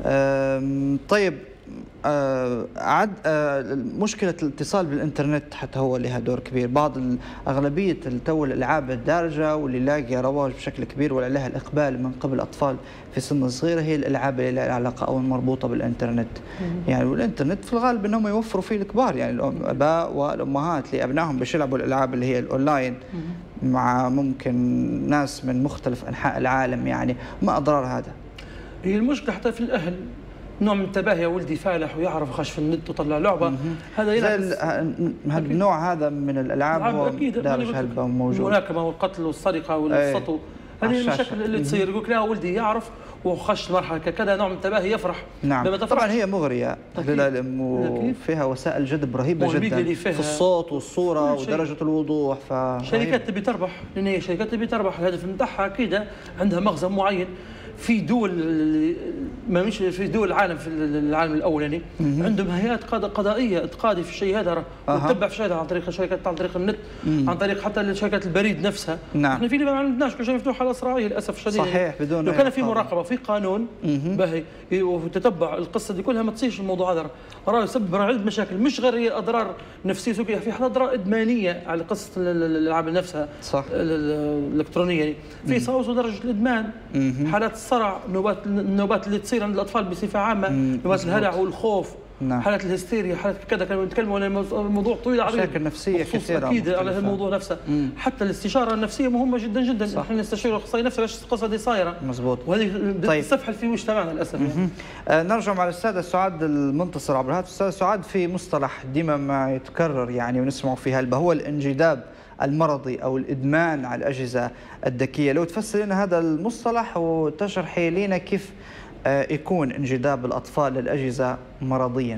طيب آه عد آه مشكلة الاتصال بالإنترنت حتى هو لها دور كبير. بعض أغلبية تو الألعاب الدارجة واللي لاقي رواج بشكل كبير وعليها الإقبال من قبل أطفال في سن صغيرة هي الألعاب اللي لها علاقة أو المربوطة بالإنترنت. مم. يعني والإنترنت في الغالب أنهم يوفروا فيه الكبار، يعني الآباء والأمهات لأبنائهم باش يلعبوا الألعاب اللي هي الأونلاين. مم. مع ممكن ناس من مختلف أنحاء العالم. يعني ما أضرار هذا؟ هي المشكلة حتى في الأهل، نوع من التباهي، يا ولدي فالح ويعرف يخش في النت وطلع لعبه. هذا ينعكس. هذا النوع هذا من الالعاب هو دارج هلبة موجود. الملاكمه والقتل والسرقه والسطو، هذه المشاكل اللي تصير. يقول لك لا ولدي يعرف وخش مرحله كذا، نوع من التباهي يفرح. نعم طبعا هي مغريه للعلم وفيها وسائل جذب رهيبه جدا في الصوت والصوره ودرجه الوضوح. ف شركات تبي تربح، لان هي شركات تبي تربح، الهدف نتاعها اكيد عندها مغزى معين. في دول ما مش في دول العالم في العالم الاولاني عندهم هيئات قضائيه تقاضي في الشيء هذا وتتبع في الشيء هذا عن طريق الشركات، عن طريق النت، مم. عن طريق حتى شركات البريد نفسها. نعم. احنا في ليبيا ما عندناش كل شيء مفتوح على الاسرائيلي للاسف الشديد. صحيح. بدون لو كان في مراقبه في قانون باهي وتتبع القصه دي كلها ما تصيرش الموضوع هذا. راه يسبب عده مشاكل، مش غير هي اضرار نفسيه سلوكيه، في حتى اضرار ادمانيه على قصه الالعاب نفسها. صح. الالكترونيه يعني في صوص درجه الادمان، مم. حالات الصرع، نوبات النوبات اللي تصير عند الاطفال بصفه عامه، نوبات الهلع والخوف. نعم. حالات الهستيريا، حالات كذا. كانوا يتكلموا عن موضوع طويل عريض، مشاكل نفسيه كثيره اكيد على الموضوع نفسه. مم. حتى الاستشاره النفسيه مهمه جدا جدا. احنا نستشير الاخصائي نفسه باش القصه دي صايره. مزبوط. وهذه طيب. تستفحل في مجتمعنا للاسف. يعني. آه نرجع مع الاستاذ سعاد المنتصر عبر الهاتف. استاذ سعاد، في مصطلح ديما ما يتكرر يعني ونسمعه في هلبة هو الانجذاب المرضي او الادمان على الاجهزه الذكيه، لو تفسر لنا هذا المصطلح وتشرحي لنا كيف يكون انجذاب الأطفال للأجهزة مرضيا.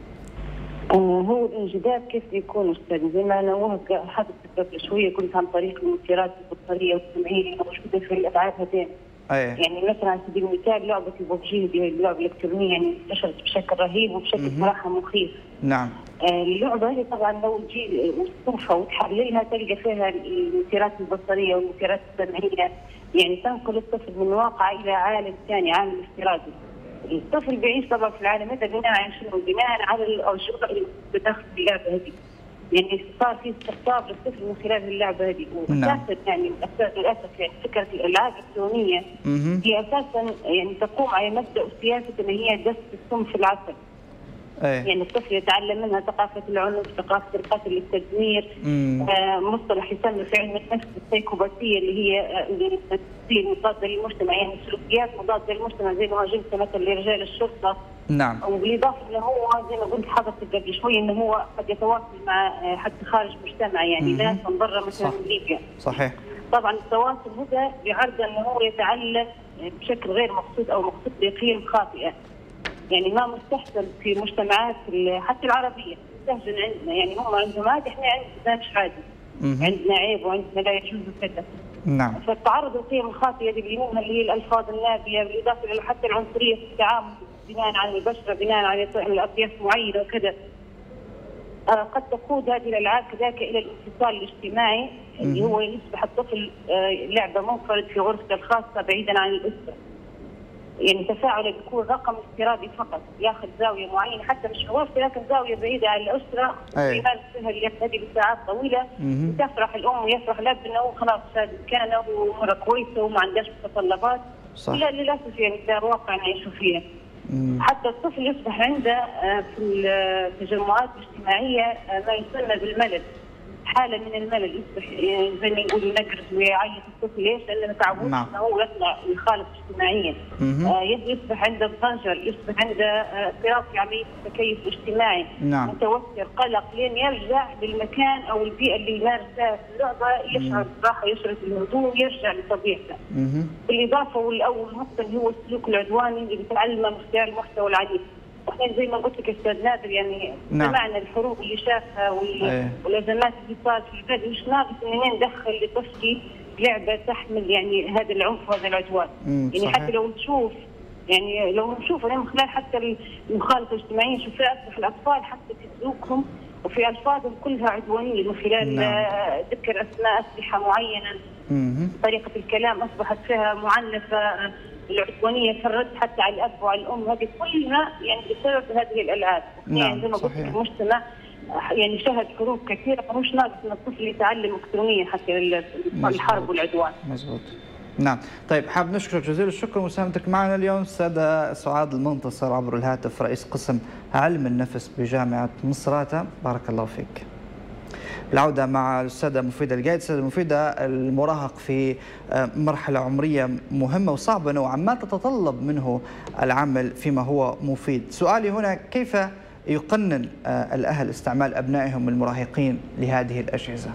هو الانجذاب كيف يكون أستاذ؟ زي ما أنا حدثت قبل شوية قلت عن طريق المثيرات البصرية والسمعية الموجودة في الألعاب هذين. أيه. يعني مثلا على سبيل المثال لعبة الببجي دي اللعبة الإلكترونية يعني انتشرت بشكل رهيب وبشكل صراحة مخيف. نعم. اللعبة هي طبعا لو تجي وتصنفها وتحللها تلقى فيها المثيرات البصرية والمثيرات السمعية، يعني تنقل الطفل من واقع إلى عالم ثاني، عالم افتراضي. الطفل بيعيش طبعا في العالم هذا بناء على شنو؟ بناء على الأنشطة اللي بداخل اللعبة هذه. يعني صار في استقطاب للطفل من خلال اللعبة هذه، وأساسا يعني للأسف يعني فكرة الألعاب الإلكترونية هي أساسا يعني تقوم على مبدأ وسياسة أن هي دس السم في العسل. أيه. يعني الطفل يتعلم منها ثقافه العنف، ثقافه القتل، التدمير، آه مصطلح يسمى في علم النفس السيكوباتيه اللي هي التمثيل مضاده للمجتمع، يعني سلوكيات مضاده للمجتمع زي مهاجمته مثلا لرجال الشرطه. نعم. وبالاضافه انه هو زي ما قلت حضرتك قبل شوي انه هو قد يتواصل مع حتى خارج مجتمع، يعني ناس من برا مثلا من ليبيا. صحيح. طبعا التواصل هذا بعرض انه هو يتعلم بشكل غير مقصود او مقصود بقيم خاطئه. يعني ما مستحسن في مجتمعات حتى العربيه مستهجن عندنا، يعني هم عندهم عادي، احنا عندنا مش عادي. عندنا عيب وعندنا لا يجوز كذا. نعم. فالتعرض للقيم الخاطئه اللي بينها اللي هي الالفاظ النابيه بالاضافه الى حتى العنصريه في التعامل بناء على البشره، بناء على اطياف معينه وكذا. آه قد تقود هذه الالعاب كذلك الى الانفصال الاجتماعي اللي هو يصبح الطفل آه لعبه منفرد في غرفته الخاصه بعيدا عن الاسره. يعني تفاعله بيكون رقم افتراضي فقط، ياخذ زاويه معينه حتى مش في غرفته لكن زاويه بعيده عن الاسره، ويمارس فيها هذه لساعات طويله، وتفرح الام ويفرح الاب انه خلاص شاب كان ومره كويسه وما عندهاش متطلبات. لا للاسف يعني ده الواقع نعيش فيه. حتى الطفل يصبح عنده في التجمعات الاجتماعيه ما يسمى بالملل، حاله من الملل، يصبح زي ما يقولوا نقرز ويعيط الطفل. ليش؟ لانه ما تعودش انه هو يطلع ويخالط اجتماعيا. آه يصبح عنده ضجر، يصبح عنده اضطراب في عمليه التكيف الاجتماعي، نعم. متوتر، قلق، لين يرجع للمكان او البيئه اللي يمارس فيها في اللعبه يشعر بالراحه، يشعر بالهدوء، يرجع لطبيعته. بالاضافه والاول نقطه اللي هو السلوك العدواني اللي بيتعلمه من خلال المحتوى العنيف. احنا زي ما قلت لك استاذ نادر يعني نعم. سمعنا الحروب اللي شافها أيه. والازمات اللي صارت في البلد، مش ناقص اننا ندخل لطفلي لعبه تحمل يعني هذا العنف وهذا العدوان. يعني صحيح. حتى لو تشوف يعني لو نشوف من خلال حتى المخالطه الاجتماعيه نشوف اصبح الاطفال حتى في سلوكهم وفي الفاظهم كلها عدوانيه من خلال نعم. ذكر اسماء اسلحه معينه. مم. طريقه الكلام اصبحت فيها معنفه، العدوانيه في الرد حتى على الاب وعلى الام، هذه كلها يعني بسبب هذه الالعاب. نعم. يعني زي ما قلت المجتمع يعني شهد حروب كثيره، مش ناقص ان الطفل يتعلم الكترونيا حتى الحرب والعدوان. مزبوط. نعم. طيب حاب نشكرك جزيل الشكر ومساهمتك معنا اليوم السادة سعاد المنتصر عبر الهاتف، رئيس قسم علم النفس بجامعة مصراتة. بارك الله فيك. العودة مع الأستاذة مفيدة القايد. الأستاذة مفيدة، المراهق في مرحلة عمرية مهمة وصعبة نوعا ما تتطلب منه العمل فيما هو مفيد. سؤالي هنا كيف يقنن الأهل استعمال أبنائهم المراهقين لهذه الأجهزة؟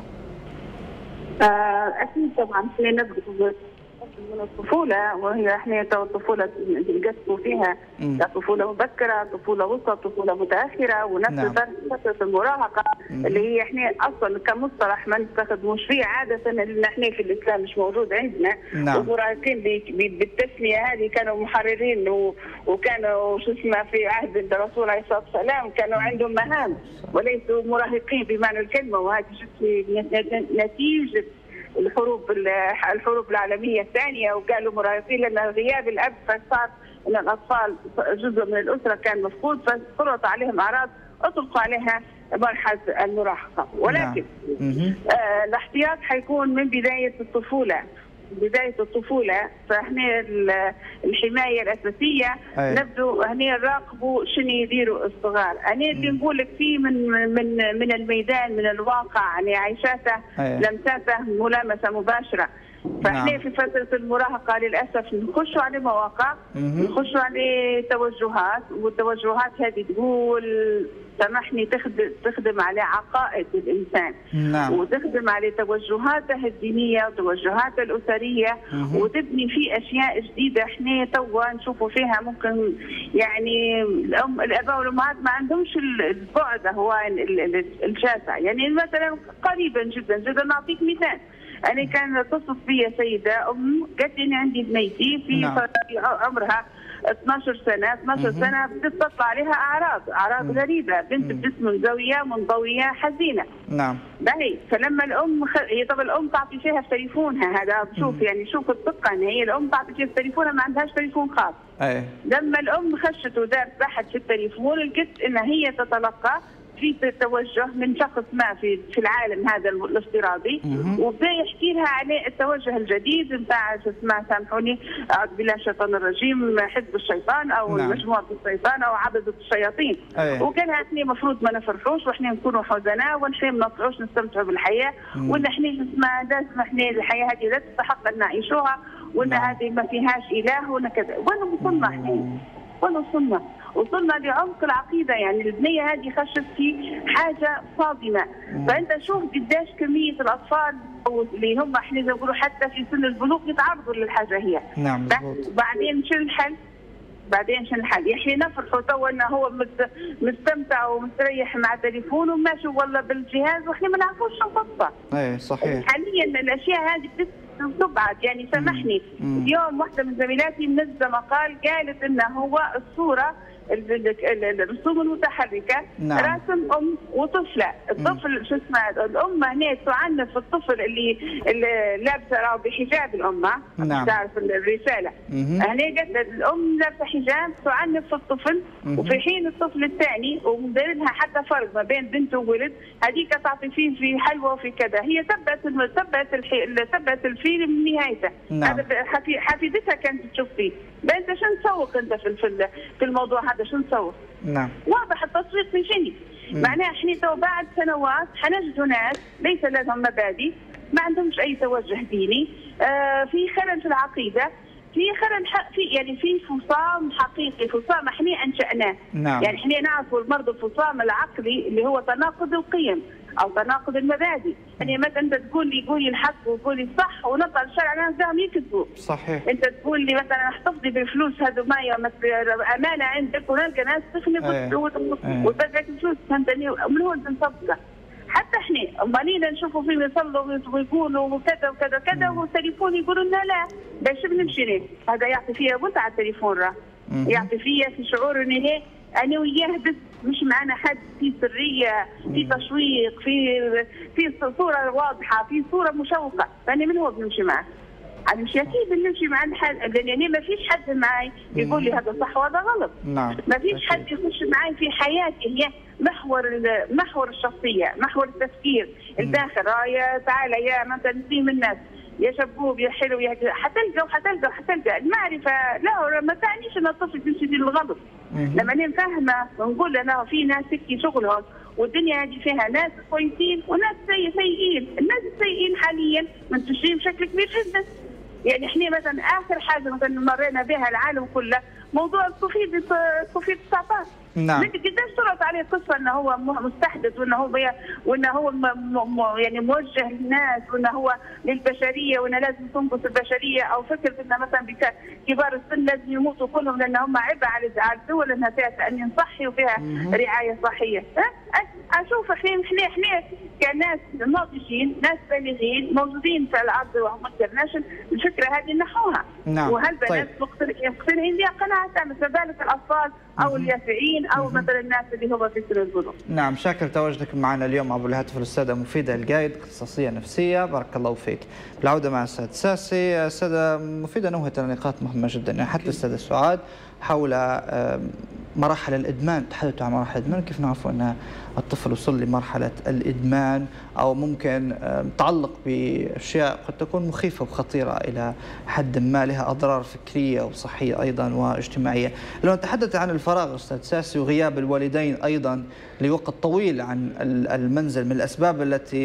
أكيد طبعا خلينا نبدأ من الطفولة، وهي احنا الطفولة نقسموا فيها طفولة مبكرة، طفولة وسطى، طفولة متأخرة، ونفس نعم. فترة المراهقة مم. اللي هي احنا أصلا كمصطلح ما نستخدموش فيه عادة، لأن احنا في الإسلام مش موجود عندنا. نعم. المراهقين بالتسمية هذه كانوا محررين وكانوا شو اسمه في عهد الرسول عليه الصلاة والسلام كانوا عندهم مهام وليسوا مراهقين بمعنى الكلمة، وهذه نتيجة الحروب الحروب العالميه الثانيه، وقالوا مراهقين لان غياب الاب فصار ان الاطفال جزء من الاسره كان مفقود، ففرض عليهم اعراض اطلقوا عليها مرحله المراهقه. ولكن آه الاحتياط حيكون من بدايه الطفوله، بدايه الطفوله، فاحنا الحمايه الاساسيه نبدو هنا نراقبوا شنو يديروا الصغار. انا اللي نقول لك فيه من من من الميدان، من الواقع، يعني عيشاته لمساته ملامسه مباشره. فاحنا في فتره المراهقه للاسف نخشوا على مواقع، نخشوا على توجهات، والتوجهات هذه تقول سامحني تخدم تخدم على عقائد الانسان. نعم. وتخدم على توجهاته الدينيه وتوجهاته الاسريه، وتبني فيه اشياء جديده احنا توا نشوفوا فيها ممكن يعني الام الاباء والامهات ما عندهمش البعد هو الشاسع. يعني مثلا قريبا جدا جدا نعطيك مثال، انا كان اتصلت بي سيده ام قالت لي انا عندي بنيتي في نعم. عمرها اثنعش سنه اثنعش سنه بدات تطلع عليها اعراض اعراض مم. غريبه، بنت بجسم منزويه منضويه حزينه. نعم. باهي فلما الام خ... هي طب الام تعطي شيء في تليفونها، هذا شوف يعني شوف الدقه ان هي الام تعطي شيء في تليفونها ما عندهاش تليفون خاص. أي. لما الام خشت ودارت بحث في التليفون لقيت ان هي تتلقى في توجه من شخص ما في في العالم هذا الافتراضي، وبدا يحكي لها على التوجه الجديد نتاع شو اسمه، سامحوني اعوذ بالله الشيطان الرجيم، حزب الشيطان او نعم. مجموعه الشيطان او عبده الشياطين. أيه. وقال لها احنا المفروض ما نفرحوش واحنا نكونوا حزناء ونحن ما نطلعوش نستمتعوا بالحياه، وان احنا اسمها لازم احنا الحياه هذه لا تستحق ان نعيشوها، وان نعم. هذه ما فيهاش اله ولا كذا. وانا وصلنا احنا وين وصلنا؟ وصلنا لعمق العقيده، يعني البنيه هذه خشت في حاجه صادمه. فانت شوف قداش كميه الاطفال اللي هم احنا زي نقولوا حتى في سن البلوغ يتعرضوا للحاجه هي. نعم مضبوط. بعدين شو الحل؟ بعدين شو الحل؟ يا اخي نفرحوا تو انه هو مستمتع ومستريح مع تليفونه وماشي والله بالجهاز واحنا ما نعرفوش شو القصه. ايه صحيح. حاليا الاشياء هذه تبعد، يعني سامحني اليوم واحده من زميلاتي منزله مقال قالت انه هو الصوره الرسوم المتحركه نعم. رسم ام وطفله، الطفل شو اسمه الام هنا تعنف الطفل اللي, اللي لابسه بحجاب الامه نعم. تعرف الرساله هنا قالت الام لابسه حجاب تعنف الطفل، وفي حين الطفل الثاني ومدير لها حتى فرق ما بين بنت وولد، هذيك تعطي فيه في حلوه وفي كذا. هي ثبت ثبت ثبت الفيلم من نهايته نعم. هذا حفيدتها كانت تشوف فيه. انت شو نسوق انت في في الموضوع هذا؟ شو نسوق؟ نعم واضح التسويق في شيء معناه احنا تو بعد سنوات حنجد ناس ليس لهم مبادئ، ما عندهمش اي توجه ديني، آه في خلل في العقيده، في خلل في يعني في فصام حقيقي، فصام احنا انشاناه نعم. يعني احنا نعرفوا المرض الفصام العقلي اللي هو تناقض القيم او تناقض المبادئ. يعني مثلا انت تقول لي قولي الحق وقولي الصح ونطلع الشارع ناس داهم يكذبوا. صحيح. انت تقول لي مثلا احتفظي بالفلوس هذو معي امانه عندك ونلقى ناس تخنق وتبقى الفلوس فهمتني، من هو نصدقه. حتى احنا امالينا نشوفوا فيهم يصلوا ويقولوا وكذا وكذا كذا والتليفون يقولوا لنا لا باش بنمشي ليه؟ هذا يعطي فيها متعه التليفون راه يعطي فيها في شعور ان هي انا وياه بس مش معنا حد، في سريه، في تشويق، في في صوره واضحه، في صوره مشوقه، فانا من هو بنمشي معه؟ انا مش اكيد بنمشي مع الحد، لان ما فيش حد معي يقول لي هذا صح وهذا غلط. نعم. ما فيش حد يخش معي في حياتي هي محور محور الشخصيه، محور التفكير الداخل. يا تعالى يا مثلا في من الناس يا شبوب يا حلو يا حتلقى وحتلقى وحتلقى المعرفه. لا ما تعنيش ان الطفل تمشي في الغلط. لما انا نفهمه ونقول له في ناس تكفي شغلهم والدنيا هذه فيها ناس كويسين وناس سيئين، الناس السيئين حاليا منتشرين بشكل كبير جدا. يعني احنا مثلا اخر حاجه مثلا مرينا بها العالم كله موضوع الكوفيد كوفيد تسعة عشر. نعم. قديش طلعت عليه قصه انه هو مستحدث وانه هو وانه هو م م يعني موجه للناس وانه هو للبشريه وانه لازم تنقص البشريه، او فكره انه مثلا كبار السن لازم يموتوا كلهم لان هم عبء على الدول انها فيها تامين صحي وفيها رعايه صحيه. اشوف احنا احنا احنا كناس ناضجين ناس بالغين موجودين في الارض وهم انترناشونال الفكره هذه نحوها. نعم. وهالبنات مقتنعين بها قناعه تامه، فبالك الاطفال او اليافعين او مثلا الناس اللي هم في سن البلوغ. نعم شاكر تواجدك معنا اليوم عبر الهاتف الاستاذه مفيده القايد اختصاصيه نفسيه، بارك الله فيك. بالعوده مع الاستاذ ساسي. استاذه مفيده نوهت على نقاط مهمه جدا، يعني حتى الاستاذ سعاد حول مراحل الادمان، تحدثوا عن مراحل الادمان، كيف نعرف ان الطفل وصل لمرحله الادمان او ممكن تعلق باشياء قد تكون مخيفه وخطيره الى حد ما لها اضرار فكريه وصحيه ايضا واجتماعيه. لو نتحدث عن الفراغ استاذ ساسي وغياب الوالدين ايضا لوقت طويل عن المنزل من الاسباب التي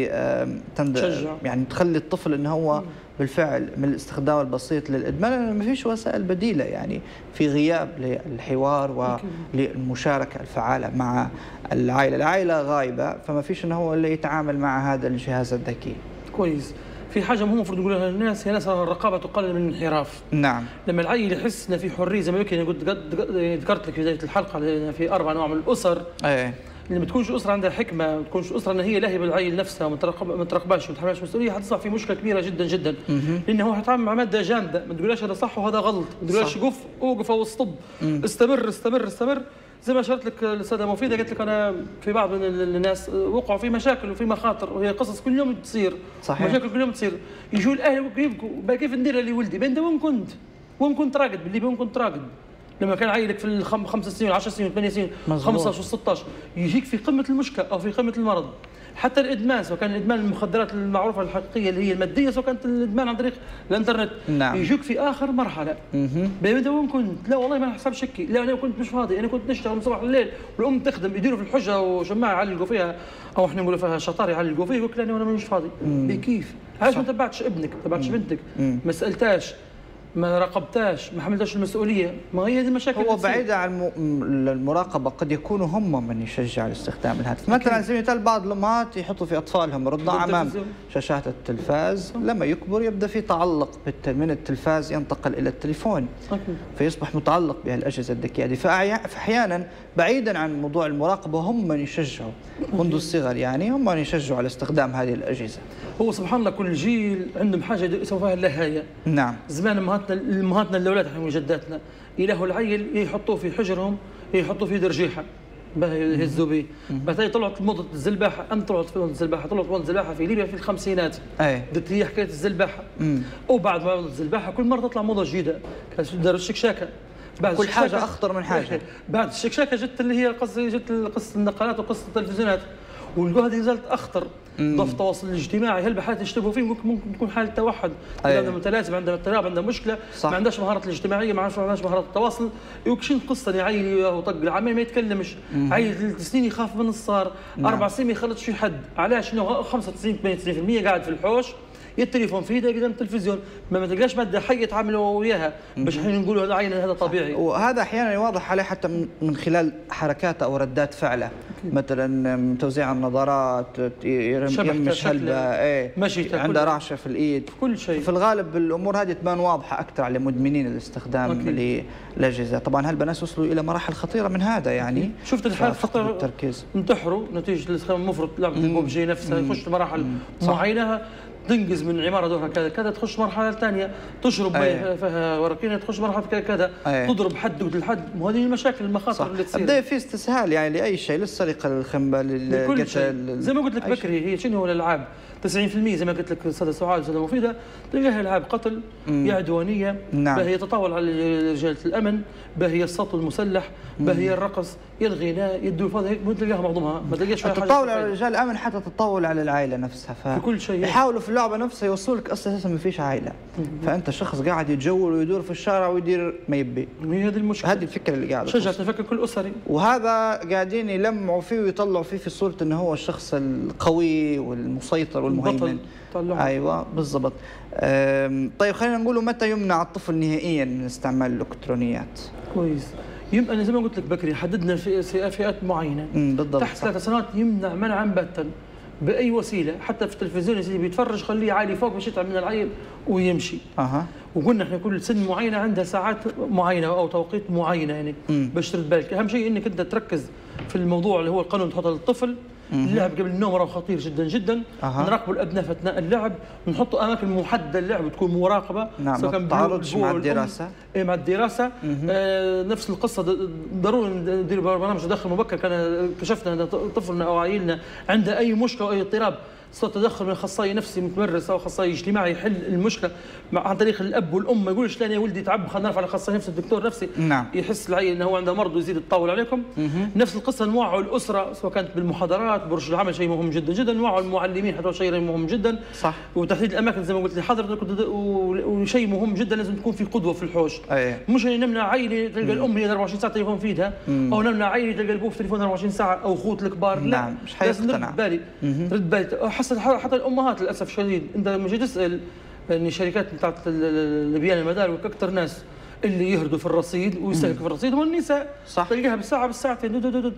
يعني تخلي الطفل انه هو بالفعل من الاستخدام البسيط للادمان، لانه ما فيش وسائل بديله، يعني في غياب للحوار وللمشاركه الفعاله مع العائله، العائله غايبه فما فيش انه هو اللي يتعامل مع هذا الجهاز الذكي. كويس. في حاجه مهمه المفروض نقولها للناس، هي ناس الرقابه تقلل من الانحراف. نعم. لما العيل يحس انه في حريه زي ما يمكن قلت ذكرت لك في بدايه الحلقه في اربع انواع من الاسر. ايه. اللي ما تكونش اسره عندها حكمه، ما تكونش اسره ان هي لاهيه بالعيل نفسها وما ما تراقبهاش وما تحملش مسؤوليه، حتصح في مشكله كبيره جدا جدا. لانه هو حيتعامل مع ماده جامده، ما تقولهاش هذا صح وهذا غلط، ما تقولهاش قف اوقف او اسطب، استمر استمر استمر. زي ما اشرت لك الاستاذه مفيده، قالت لك انا في بعض من الناس وقعوا في مشاكل وفي مخاطر، وهي قصص كل يوم تصير. صحيح. مشاكل كل يوم تصير، يجوا الاهل يبكوا كيف ندير لولدي؟ بين وين كنت؟ وين كنت راقد باللي وين كنت راقد؟ لما كان عيلك في الخمس سنين عشر سنين ثمانية سنين خمسطعش وستطعش يجيك في قمه المشكله او في قمه المرض. حتى الادمان سواء كان ادمان المخدرات المعروفه الحقيقيه اللي هي الماديه سواء كانت الادمان عن طريق الانترنت. نعم. يجيك في اخر مرحله. بيبدا وين كنت؟ لا والله ما حساب شكي، لا انا كنت مش فاضي، انا كنت نشتغل من صباح الليل والام تخدم، يديروا في الحجه وجماعه يعلقوا فيها او احنا نقولوا فيها شطار يعلقوا فيها، يقول لك لا انا مش فاضي. كيف؟ علاش ما تبعتش ابنك؟ ما تبعتش بنتك؟ ما سالتاش، ما راقبتاش، ما حملتش المسؤوليه، ما هي هذه المشاكل. هو بعيد عن المراقبه قد يكونوا هم من يشجع على استخدام الهاتف، مثلا على سبيل المثال بعض الامهات يحطوا في اطفالهم رضع امام شاشات التلفاز، لما يكبر يبدا في تعلق من التلفاز ينتقل الى التليفون، فيصبح متعلق بهالاجهزه الذكيه هذه، فاحيانا بعيدا عن موضوع المراقبه هم من يشجعوا منذ الصغر، يعني هم من يشجعوا على استخدام هذه الاجهزه. هو سبحان الله كل جيل عندهم حاجه يسووا فيها النهايه. نعم. زمان امهاتنا امهاتنا الاولاد احنا وجداتنا يلاهوا العيل يحطوه في حجرهم يحطوه في درجيحه يهزوا به، بعدين طلعت موضه الزلباحه، أم طلعت في موضه الزلباحه، طلعت موضه الزلباحه في ليبيا في الخمسينات. اي بدت هي حكايه الزلباحه. وبعد ما موضه الزلباحه كل مره تطلع موضه جديده، كانت داروا الشكشاكه. بعد كل حاجه اخطر من حاجه. بعد الشكشاكه جت اللي هي قصه جت قصه النقالات وقصه التلفزيونات، ولقوها هذه زالت اخطر. ضف التواصل الاجتماعي، هل بحالات يشتبهوا فيه ممكن ممكن تكون حاله توحد، عندنا متلازم، عندنا اضطراب، عندنا مشكله، صح. ما عندهاش مهاره الاجتماعيه، ما عندهاش مهاره التواصل، يكشين قصه عيل وطق العمل ما يتكلمش، عيل ثلاث سنين يخاف من الصار، نعم. اربع سنين ما يخلطش في حد، علاش؟ انه خمسة وتسعين ثمانية وتسعين بالمئة قاعد في الحوش، يا التليفون في ايده قدام التلفزيون، ما تلقاش ماده حيه يتعاملوا وياها باش احنا نقولوا هذا عين هذا طبيعي. وهذا احيانا يواضح عليه حتى من خلال حركاته او ردات فعله، مثلا توزيع النظارات، يمش هلبة، ايه عنده رعشه في الايد، في كل شيء. في الغالب الامور هذه تبان واضحه اكثر على مدمنين الاستخدام للاجهزه، طبعا هالبنات وصلوا الى مراحل خطيره من هذا يعني. أكيد. شفت الحال فقدوا التركيز، انتحروا نتيجه الاستخدام المفرط لعبه الببجي نفسها، يخش مراحل معينه تنقز من عماره دورها كذا كذا، تخش مرحله ثانيه تشرب أيه. فيها ورقينه، تخش مرحله كذا كذا، أيه. تضرب حد وتلحد، وهذه المشاكل المخاطر صح. اللي تصير. بدا في استسهال يعني لاي شيء، للسرقه، للخنبه، للقتل، زي ما قلت لك بكري. هي شنو هو الالعاب؟ تسعين بالمئة زي ما قلت لك استاذ سعاد واستاذ مفيده، تلقاها العاب قتل، يا عدوانيه، نعم. بها هي تطاول على رجال الامن، بها هي السطو المسلح، بها هي الرقص، يا الغناء، يا الدوفاض، هيك ما تلقاها معظمها، ما تلقاش فيها حاجه. تطاول على رجال الامن حتى تطول على العائله نفسها، ف في كل شيء يحاولوا في اللعبه نفسها يوصلوا لك اساسا ما فيش عائله، فانت شخص قاعد يتجول ويدور في الشارع ويدير ما يبي. هي هذه المشكله، هذه الفكره اللي قاعده شجعت الفكر كل اسري، وهذا قاعدين يلمعوا فيه ويطلعوا فيه في صوره انه هو الشخص القوي والمسيطر والمهيمن. ايوه بالضبط. طيب خلينا نقول متى يمنع الطفل نهائيا من استعمال الالكترونيات؟ كويس. يم انا زي ما قلت لك بكري حددنا في فئات معينه بالضبط، تحت ثلاث سنوات يمنع منعا باتا باي وسيله، حتى في التلفزيون يا بيتفرج خليه عالي فوق باش يتعب من العين ويمشي. اها. وقلنا احنا كل سن معينه عندها ساعات معينه او توقيت معينه يعني مم. باش ترد بالك، اهم شيء انك انت تركز في الموضوع اللي هو القانون تحطه للطفل. اللعب قبل النوم راه خطير جدا جدا. أه. نراقبوا الابناء في اثناء اللعب، نحطوا اماكن محدده للعب وتكون مراقبه. نعم. سواء كان تعارضش مع الدراسه. اي مع الدراسه. آه نفس القصه، ضروري ندير برنامج تدخل مبكر. كان كشفنا ان طفلنا او عائلنا عنده اي مشكله او اي اضطراب، صار تدخل من اخصائي نفسي متمرس او اخصائي اجتماعي يحل المشكله عن طريق الاب والام. ما يقولش لا انا ولدي تعب خلينا نرفع الاخصائي نفسي الدكتور نفسي. نعم. يحس العيل انه هو عنده مرض ويزيد يتطاول عليكم. مه. نفس القصه نوعوا الاسره سواء كانت بالمحاضرات، برش العمل شيء مهم جدا جدا، نوعوا المعلمين حتى شيء مهم جدا. صح. وتحديد الاماكن زي ما قلت لي حضرتك، وشيء مهم جدا لازم تكون في قدوه في الحوش. أيه. مش نمنع عيلي تلقى الام هي أربعة وعشرين ساعه تليفون في ايدها، او نمنع عيلي تلقى الابوه في تليفون أربعة وعشرين ساعه او اخوت الكبار. لا. نعم. مش حيقتنع. رد بالي رد بالي حتى حتى الامهات للاسف الشديد، انت لما جيت تسال ان الشركات بتاعت البيان المدارك اكثر ناس اللي يهردوا في الرصيد ويستهلكوا في الرصيد هم النساء. صح. تلقاها بالساعه بالساعتين.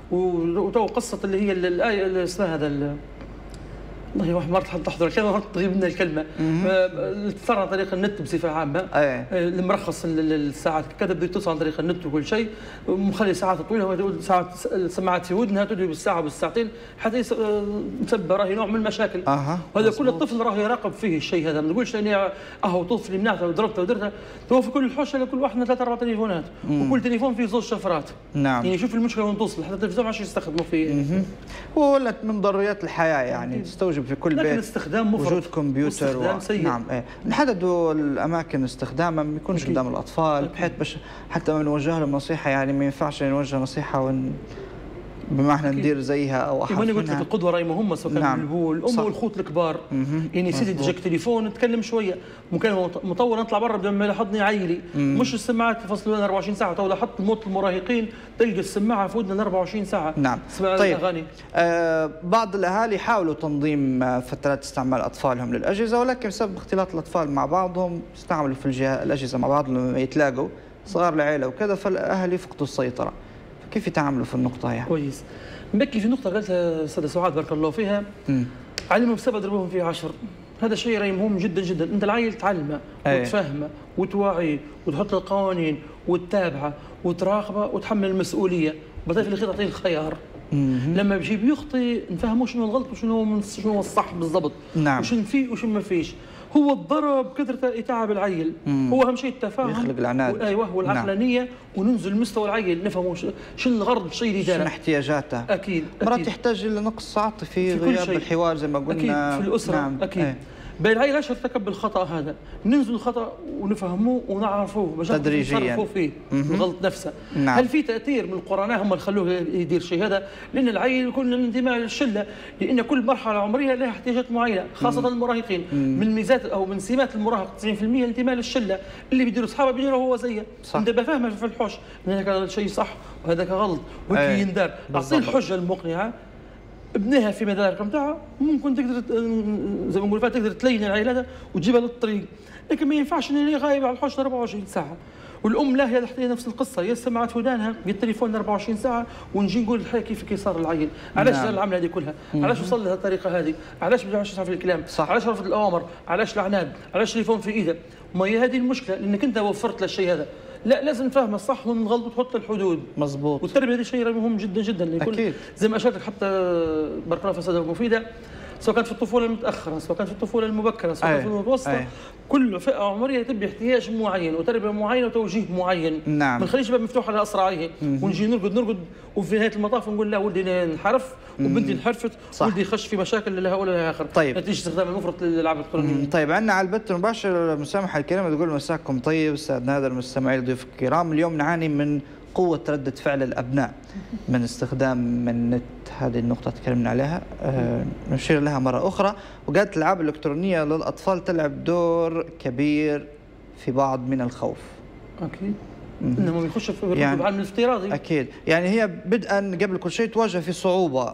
وتو قصه اللي هي الايه اللي اسمها هذا والله واحد مرة تحضر الكلمة مرة تغيب منا الكلمة. الاتصال عن طريق النت بصفة عامة. أيه. المرخص الساعات كذا بده يتصل عن طريق النت وكل شيء، مخلي ساعات طويلة، ساعات السماعات في ودنها تدوي بالساعة وبالساعتين حتى مسبب راهي نوع من المشاكل. أها. وهذا كل الطفل راه يراقب فيه الشيء هذا، ما نقولش اني اهو طفلي منعته وضربته ودرته، تو في كل الحوش كل واحد من ثلاث اربع تليفونات، مم. وكل تليفون فيه زوج شفرات. نعم. يعني شوف المشكلة وين توصل، حتى التلفزيون ما عادش يستخدموا فيه. وولت من ضروريات الحياة يعني تستوجب في كل لكن بيت استخدام مفرط وجود كمبيوتر واستخدام و... سيء. نعم ايه نحددوا الاماكن استخدامها ما يكونش قدام الاطفال، بحيث بش حتى ما نوجه لهم نصيحه، يعني ما ينفعش نوجه نصيحه ون بمعنى ندير زيها او احد. انا قلت لك القدوه راهي مهمه، سواء كان نعم. الابو والام والخوت الكبار. يعني سيدي جاك تليفون نتكلم شويه، ممكن مطور نطلع برا بدل ما يلاحظني عيلي، مش السماعات يفصلوا لنا أربعة وعشرين ساعه، تو لاحظت موت المراهقين تلقى السماعه في ودنا أربعة وعشرين ساعه. نعم. طيب الاغاني. آه بعض الاهالي يحاولوا تنظيم فترات استعمال اطفالهم للاجهزه، ولكن بسبب اختلاط الاطفال مع بعضهم يستعملوا في الجهاز الاجهزه مع بعض لما يتلاقوا صغار العائله وكذا، فالاهل يفقدوا السيطره. كيف يتعاملوا في النقطه يعني؟ كويس. نبكي في نقطه قالتها استاذه سعاد بارك الله فيها، علمهم سبع ضربوهم في عشر. هذا شيء راهي مهم جدا جدا، انت العيل تعلمه وتفهمه وتوعيه وتحط له قوانين وتتابعه وتراقبه وتحمل المسؤوليه، وبعدين في الاخير تعطيه الخيار. لما بيجي بيخطي نفهمه شنو الغلط وشنو شنو هو الصح بالضبط. نعم. وشنو فيه وشنو ما فيش. هو الضرب كثرته يتعب العيل، مم. هو اهم شيء التفاهم يخلق العناد. ايوه والعقلانيه. نعم. وننزل مستوى العيل نفهمه شنو الغرض الشيء اللي داره، شنو احتياجاته. اكيد مرات يحتاج الى نقص عاطفي في غياب الحوار زي ما قلنا. اكيد في الاسره. نعم. اكيد ايه. بين العيل ايش ارتكب الخطا هذا، ننزل الخطا ونفهموه ونعرفوه باش نتصرفوا فيه الغلط نفسه. نعم. هل في تاثير من القراناء هم اللي خلوه يدير شيء هذا؟ لان العيل يكون انتماء للشله، لان كل مرحله عمريه لها احتياجات معينه، خاصه مم. المراهقين. مم. من ميزات او من سمات المراهق تسعين بالمئة الانتماء للشله، اللي بيديروا اصحابه بيديروا هو زيه. انت بفهمه في الحوش ان هذاك شيء صح وهذاك غلط وكي يندار، اعطيه الحجه المقنعه ابنها في مدارك نتاعها، ممكن تقدر زي ما نقول تقدر تلين العائله هذا وتجيبها للطريق، لكن ما ينفعش ان هي غايبه على الحوش أربعة وعشرين ساعه. والام لا هي تحتاج نفس القصه، هي سمعت في ودانها بالتليفون أربعة وعشرين ساعه، ونجي نقول الحياه كيف كي صار العيل، علاش نعم. العمله هذه كلها؟ علاش وصل لها الطريقه هذه؟ علاش ما جاش يسمع في الكلام؟ صح. علاش رفض الاوامر؟ علاش العناد؟ علاش التليفون في ايده؟ ما هي هذه المشكله، لانك انت وفرت له الشيء هذا. لا لازم نفهم الصح من الغلط وتحط الحدود. مظبوط. والتربيه هذا شيء مهم جدا جدا. اكيد. زي ما اشرت لك حتى بارك الله في الساده المفيده، سواء كانت في الطفوله المتاخره، سواء كانت في الطفوله المبكره، سواء كانت في المتوسطه، كل فئه عمريه تبي احتياج معين وتربيه معينه وتوجيه معين. نعم. ما نخليش باب مفتوح على اصراعيه ونجي نرقد نرقد وفي نهايه المطاف نقول لا ولدي انحرف وبنتي انحرفت ولدي يخش في مشاكل لها ولا لها اخر. طيب. نتيجه استخدام المفرط للالعاب الالكترونيه. طيب عندنا على البث المباشر المسامحه الكريمه تقول مساكم طيب استاذ نادر مستمعي الضيوف الكرام، اليوم نعاني من قوة ردة فعل الأبناء من استخدام من النت، هذه النقطة تكلمنا عليها أه نشير لها مرة أخرى. وقالت الألعاب الإلكترونية للأطفال تلعب دور كبير في بعض من الخوف. أكيد انهم يخشوا في يعني العالم الافتراضي. اكيد، يعني هي بدءا قبل كل شيء تواجه في صعوبه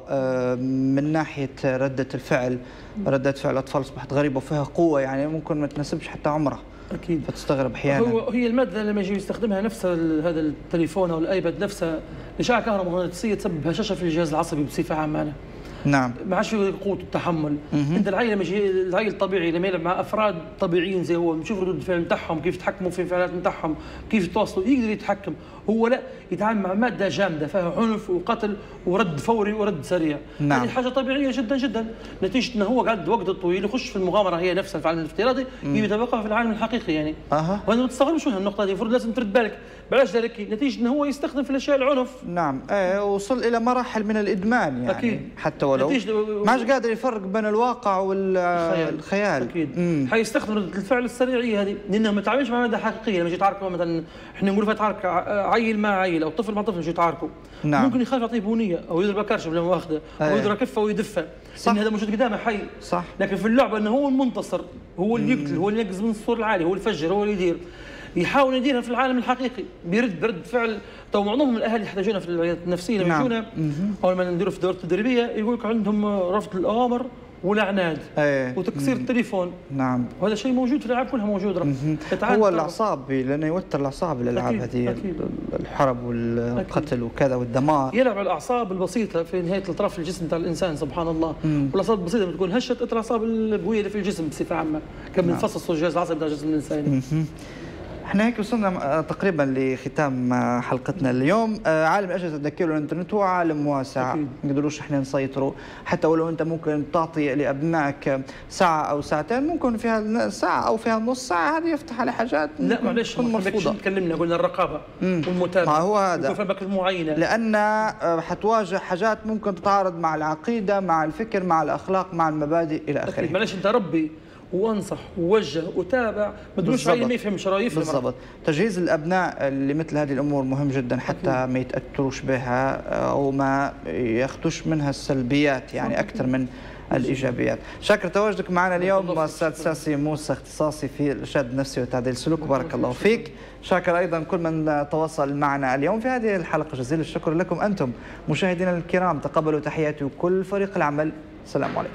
من ناحيه رده الفعل، رده فعل الاطفال اصبحت غريبه وفيها قوه، يعني ممكن ما تناسبش حتى عمره. اكيد. فتستغرب احيانا. هو هي الماده لما يجي يستخدمها نفس هذا التليفون او الايباد نفسها، الاشعه كهرومغناطيسيه تسبب هشاشه في الجهاز العصبي بصفه عامه. نعم. ما عادش في قوه التحمل. مم. انت العيل لما يجي العيل الطبيعي لما يلعب مع افراد طبيعيين زي هو، نشوف ردود الفعل نتاعهم كيف يتحكموا في الانفعالات نتاعهم، كيف يتواصلوا، يقدر يتحكم. هو لا يتعامل مع ماده جامده فيها عنف وقتل ورد فوري ورد سريع. نعم. هذه حاجه طبيعيه جدا جدا، نتيجه انه هو قعد وقت طويل يخش في المغامره هي نفسها في العالم الافتراضي، يتبقى في العالم الحقيقي يعني. اها. وانا ما تستغربش من النقطه هذه، المفروض لازم ترد بالك، بلاش ذلك نتيجه انه هو يستخدم في الاشياء العنف. نعم، ايه وصل الى مراحل من الادمان يعني. أكيد. حتى ولو ما عادش قادر يفرق بين الواقع والخيال. اكيد. حيستخدم رده الفعل السريعيه هذه، لانه ما يتعاملش مع ماده حقيقيه. لما يجي يتعاركوا مثلا، احنا نقولوا يتعارك عيل مع عيل او طفل مع طفل يجي يتعاركوا. نعم. ممكن يخاف يعطيه بنيه او يضرب كرشه بلا مؤاخذه او يضرب كفه ويدفه، لان هذا موجود قدامه حي. صح. لكن في اللعبه انه هو المنتصر، هو اللي يقتل، هو اللي ينقز من السور العالي، هو الفجر، هو اللي يدير. يحاول يديرها في العالم الحقيقي، بيرد برد فعل. تو معظمهم الاهالي يحتاجونها في العيادات النفسيه لما نعم. يجونا اول ما نديروا في الدورات التدريبيه يقول لك عندهم رفض الاوامر والعناد ايه. وتكسير مم. التليفون. نعم. وهذا شيء موجود في الالعاب كلها موجود. هو الاعصاب، لانه يوتر الاعصاب الالعاب هذه، الحرب والقتل وكذا والدمار. يلعب على الاعصاب البسيطه في نهايه الاطراف الجسم تاع الانسان سبحان الله. مم. والاعصاب البسيطه بتكون هشت الاعصاب القويه اللي في الجسم بصفه عامه، كم نفصصوا الجهاز العصبي تاع الجسم الانساني. احنا هيك وصلنا تقريبا لختام حلقتنا اليوم. عالم الاجهزه الذكيه والانترنت هو عالم واسع، ما نقدروش احنا نسيطره، حتى ولو انت ممكن تعطي لابنائك ساعه او ساعتين، ممكن فيها ساعه او فيها نص ساعه هذه يفتح على حاجات لا معلش مرفوضه. تكلمنا قلنا الرقابه والمتابعه، ما هو هذا يكون في اماكن معينه، لان حتواجه حاجات ممكن تتعارض مع العقيده، مع الفكر، مع الاخلاق، مع المبادئ الى اخره. معلش انت ربي وانصح ووجه وتابع، ما تقولوش عيل ما يفهمش راه يفهم. بالضبط. تجهيز الابناء لمثل هذه الامور مهم جدا، حتى ما يتاثروش بها او ما ياخذوش منها السلبيات يعني اكثر من الايجابيات. شاكر تواجدك معنا اليوم استاذ ساسي موسى، اختصاصي في الارشاد النفسي وتعديل السلوك، بارك الله فيك. شاكر ايضا كل من تواصل معنا اليوم في هذه الحلقه، جزيل الشكر لكم انتم مشاهدينا الكرام. تقبلوا تحياتي وكل فريق العمل، السلام عليكم.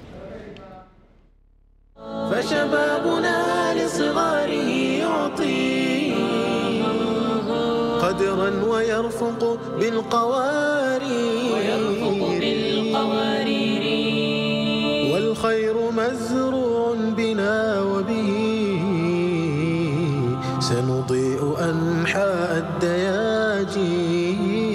فشبابنا لصغاره يعطي قدرا ويرفق بالقوارير، والخير مزروع بنا وبه سنضيء أنحاء الدياجي.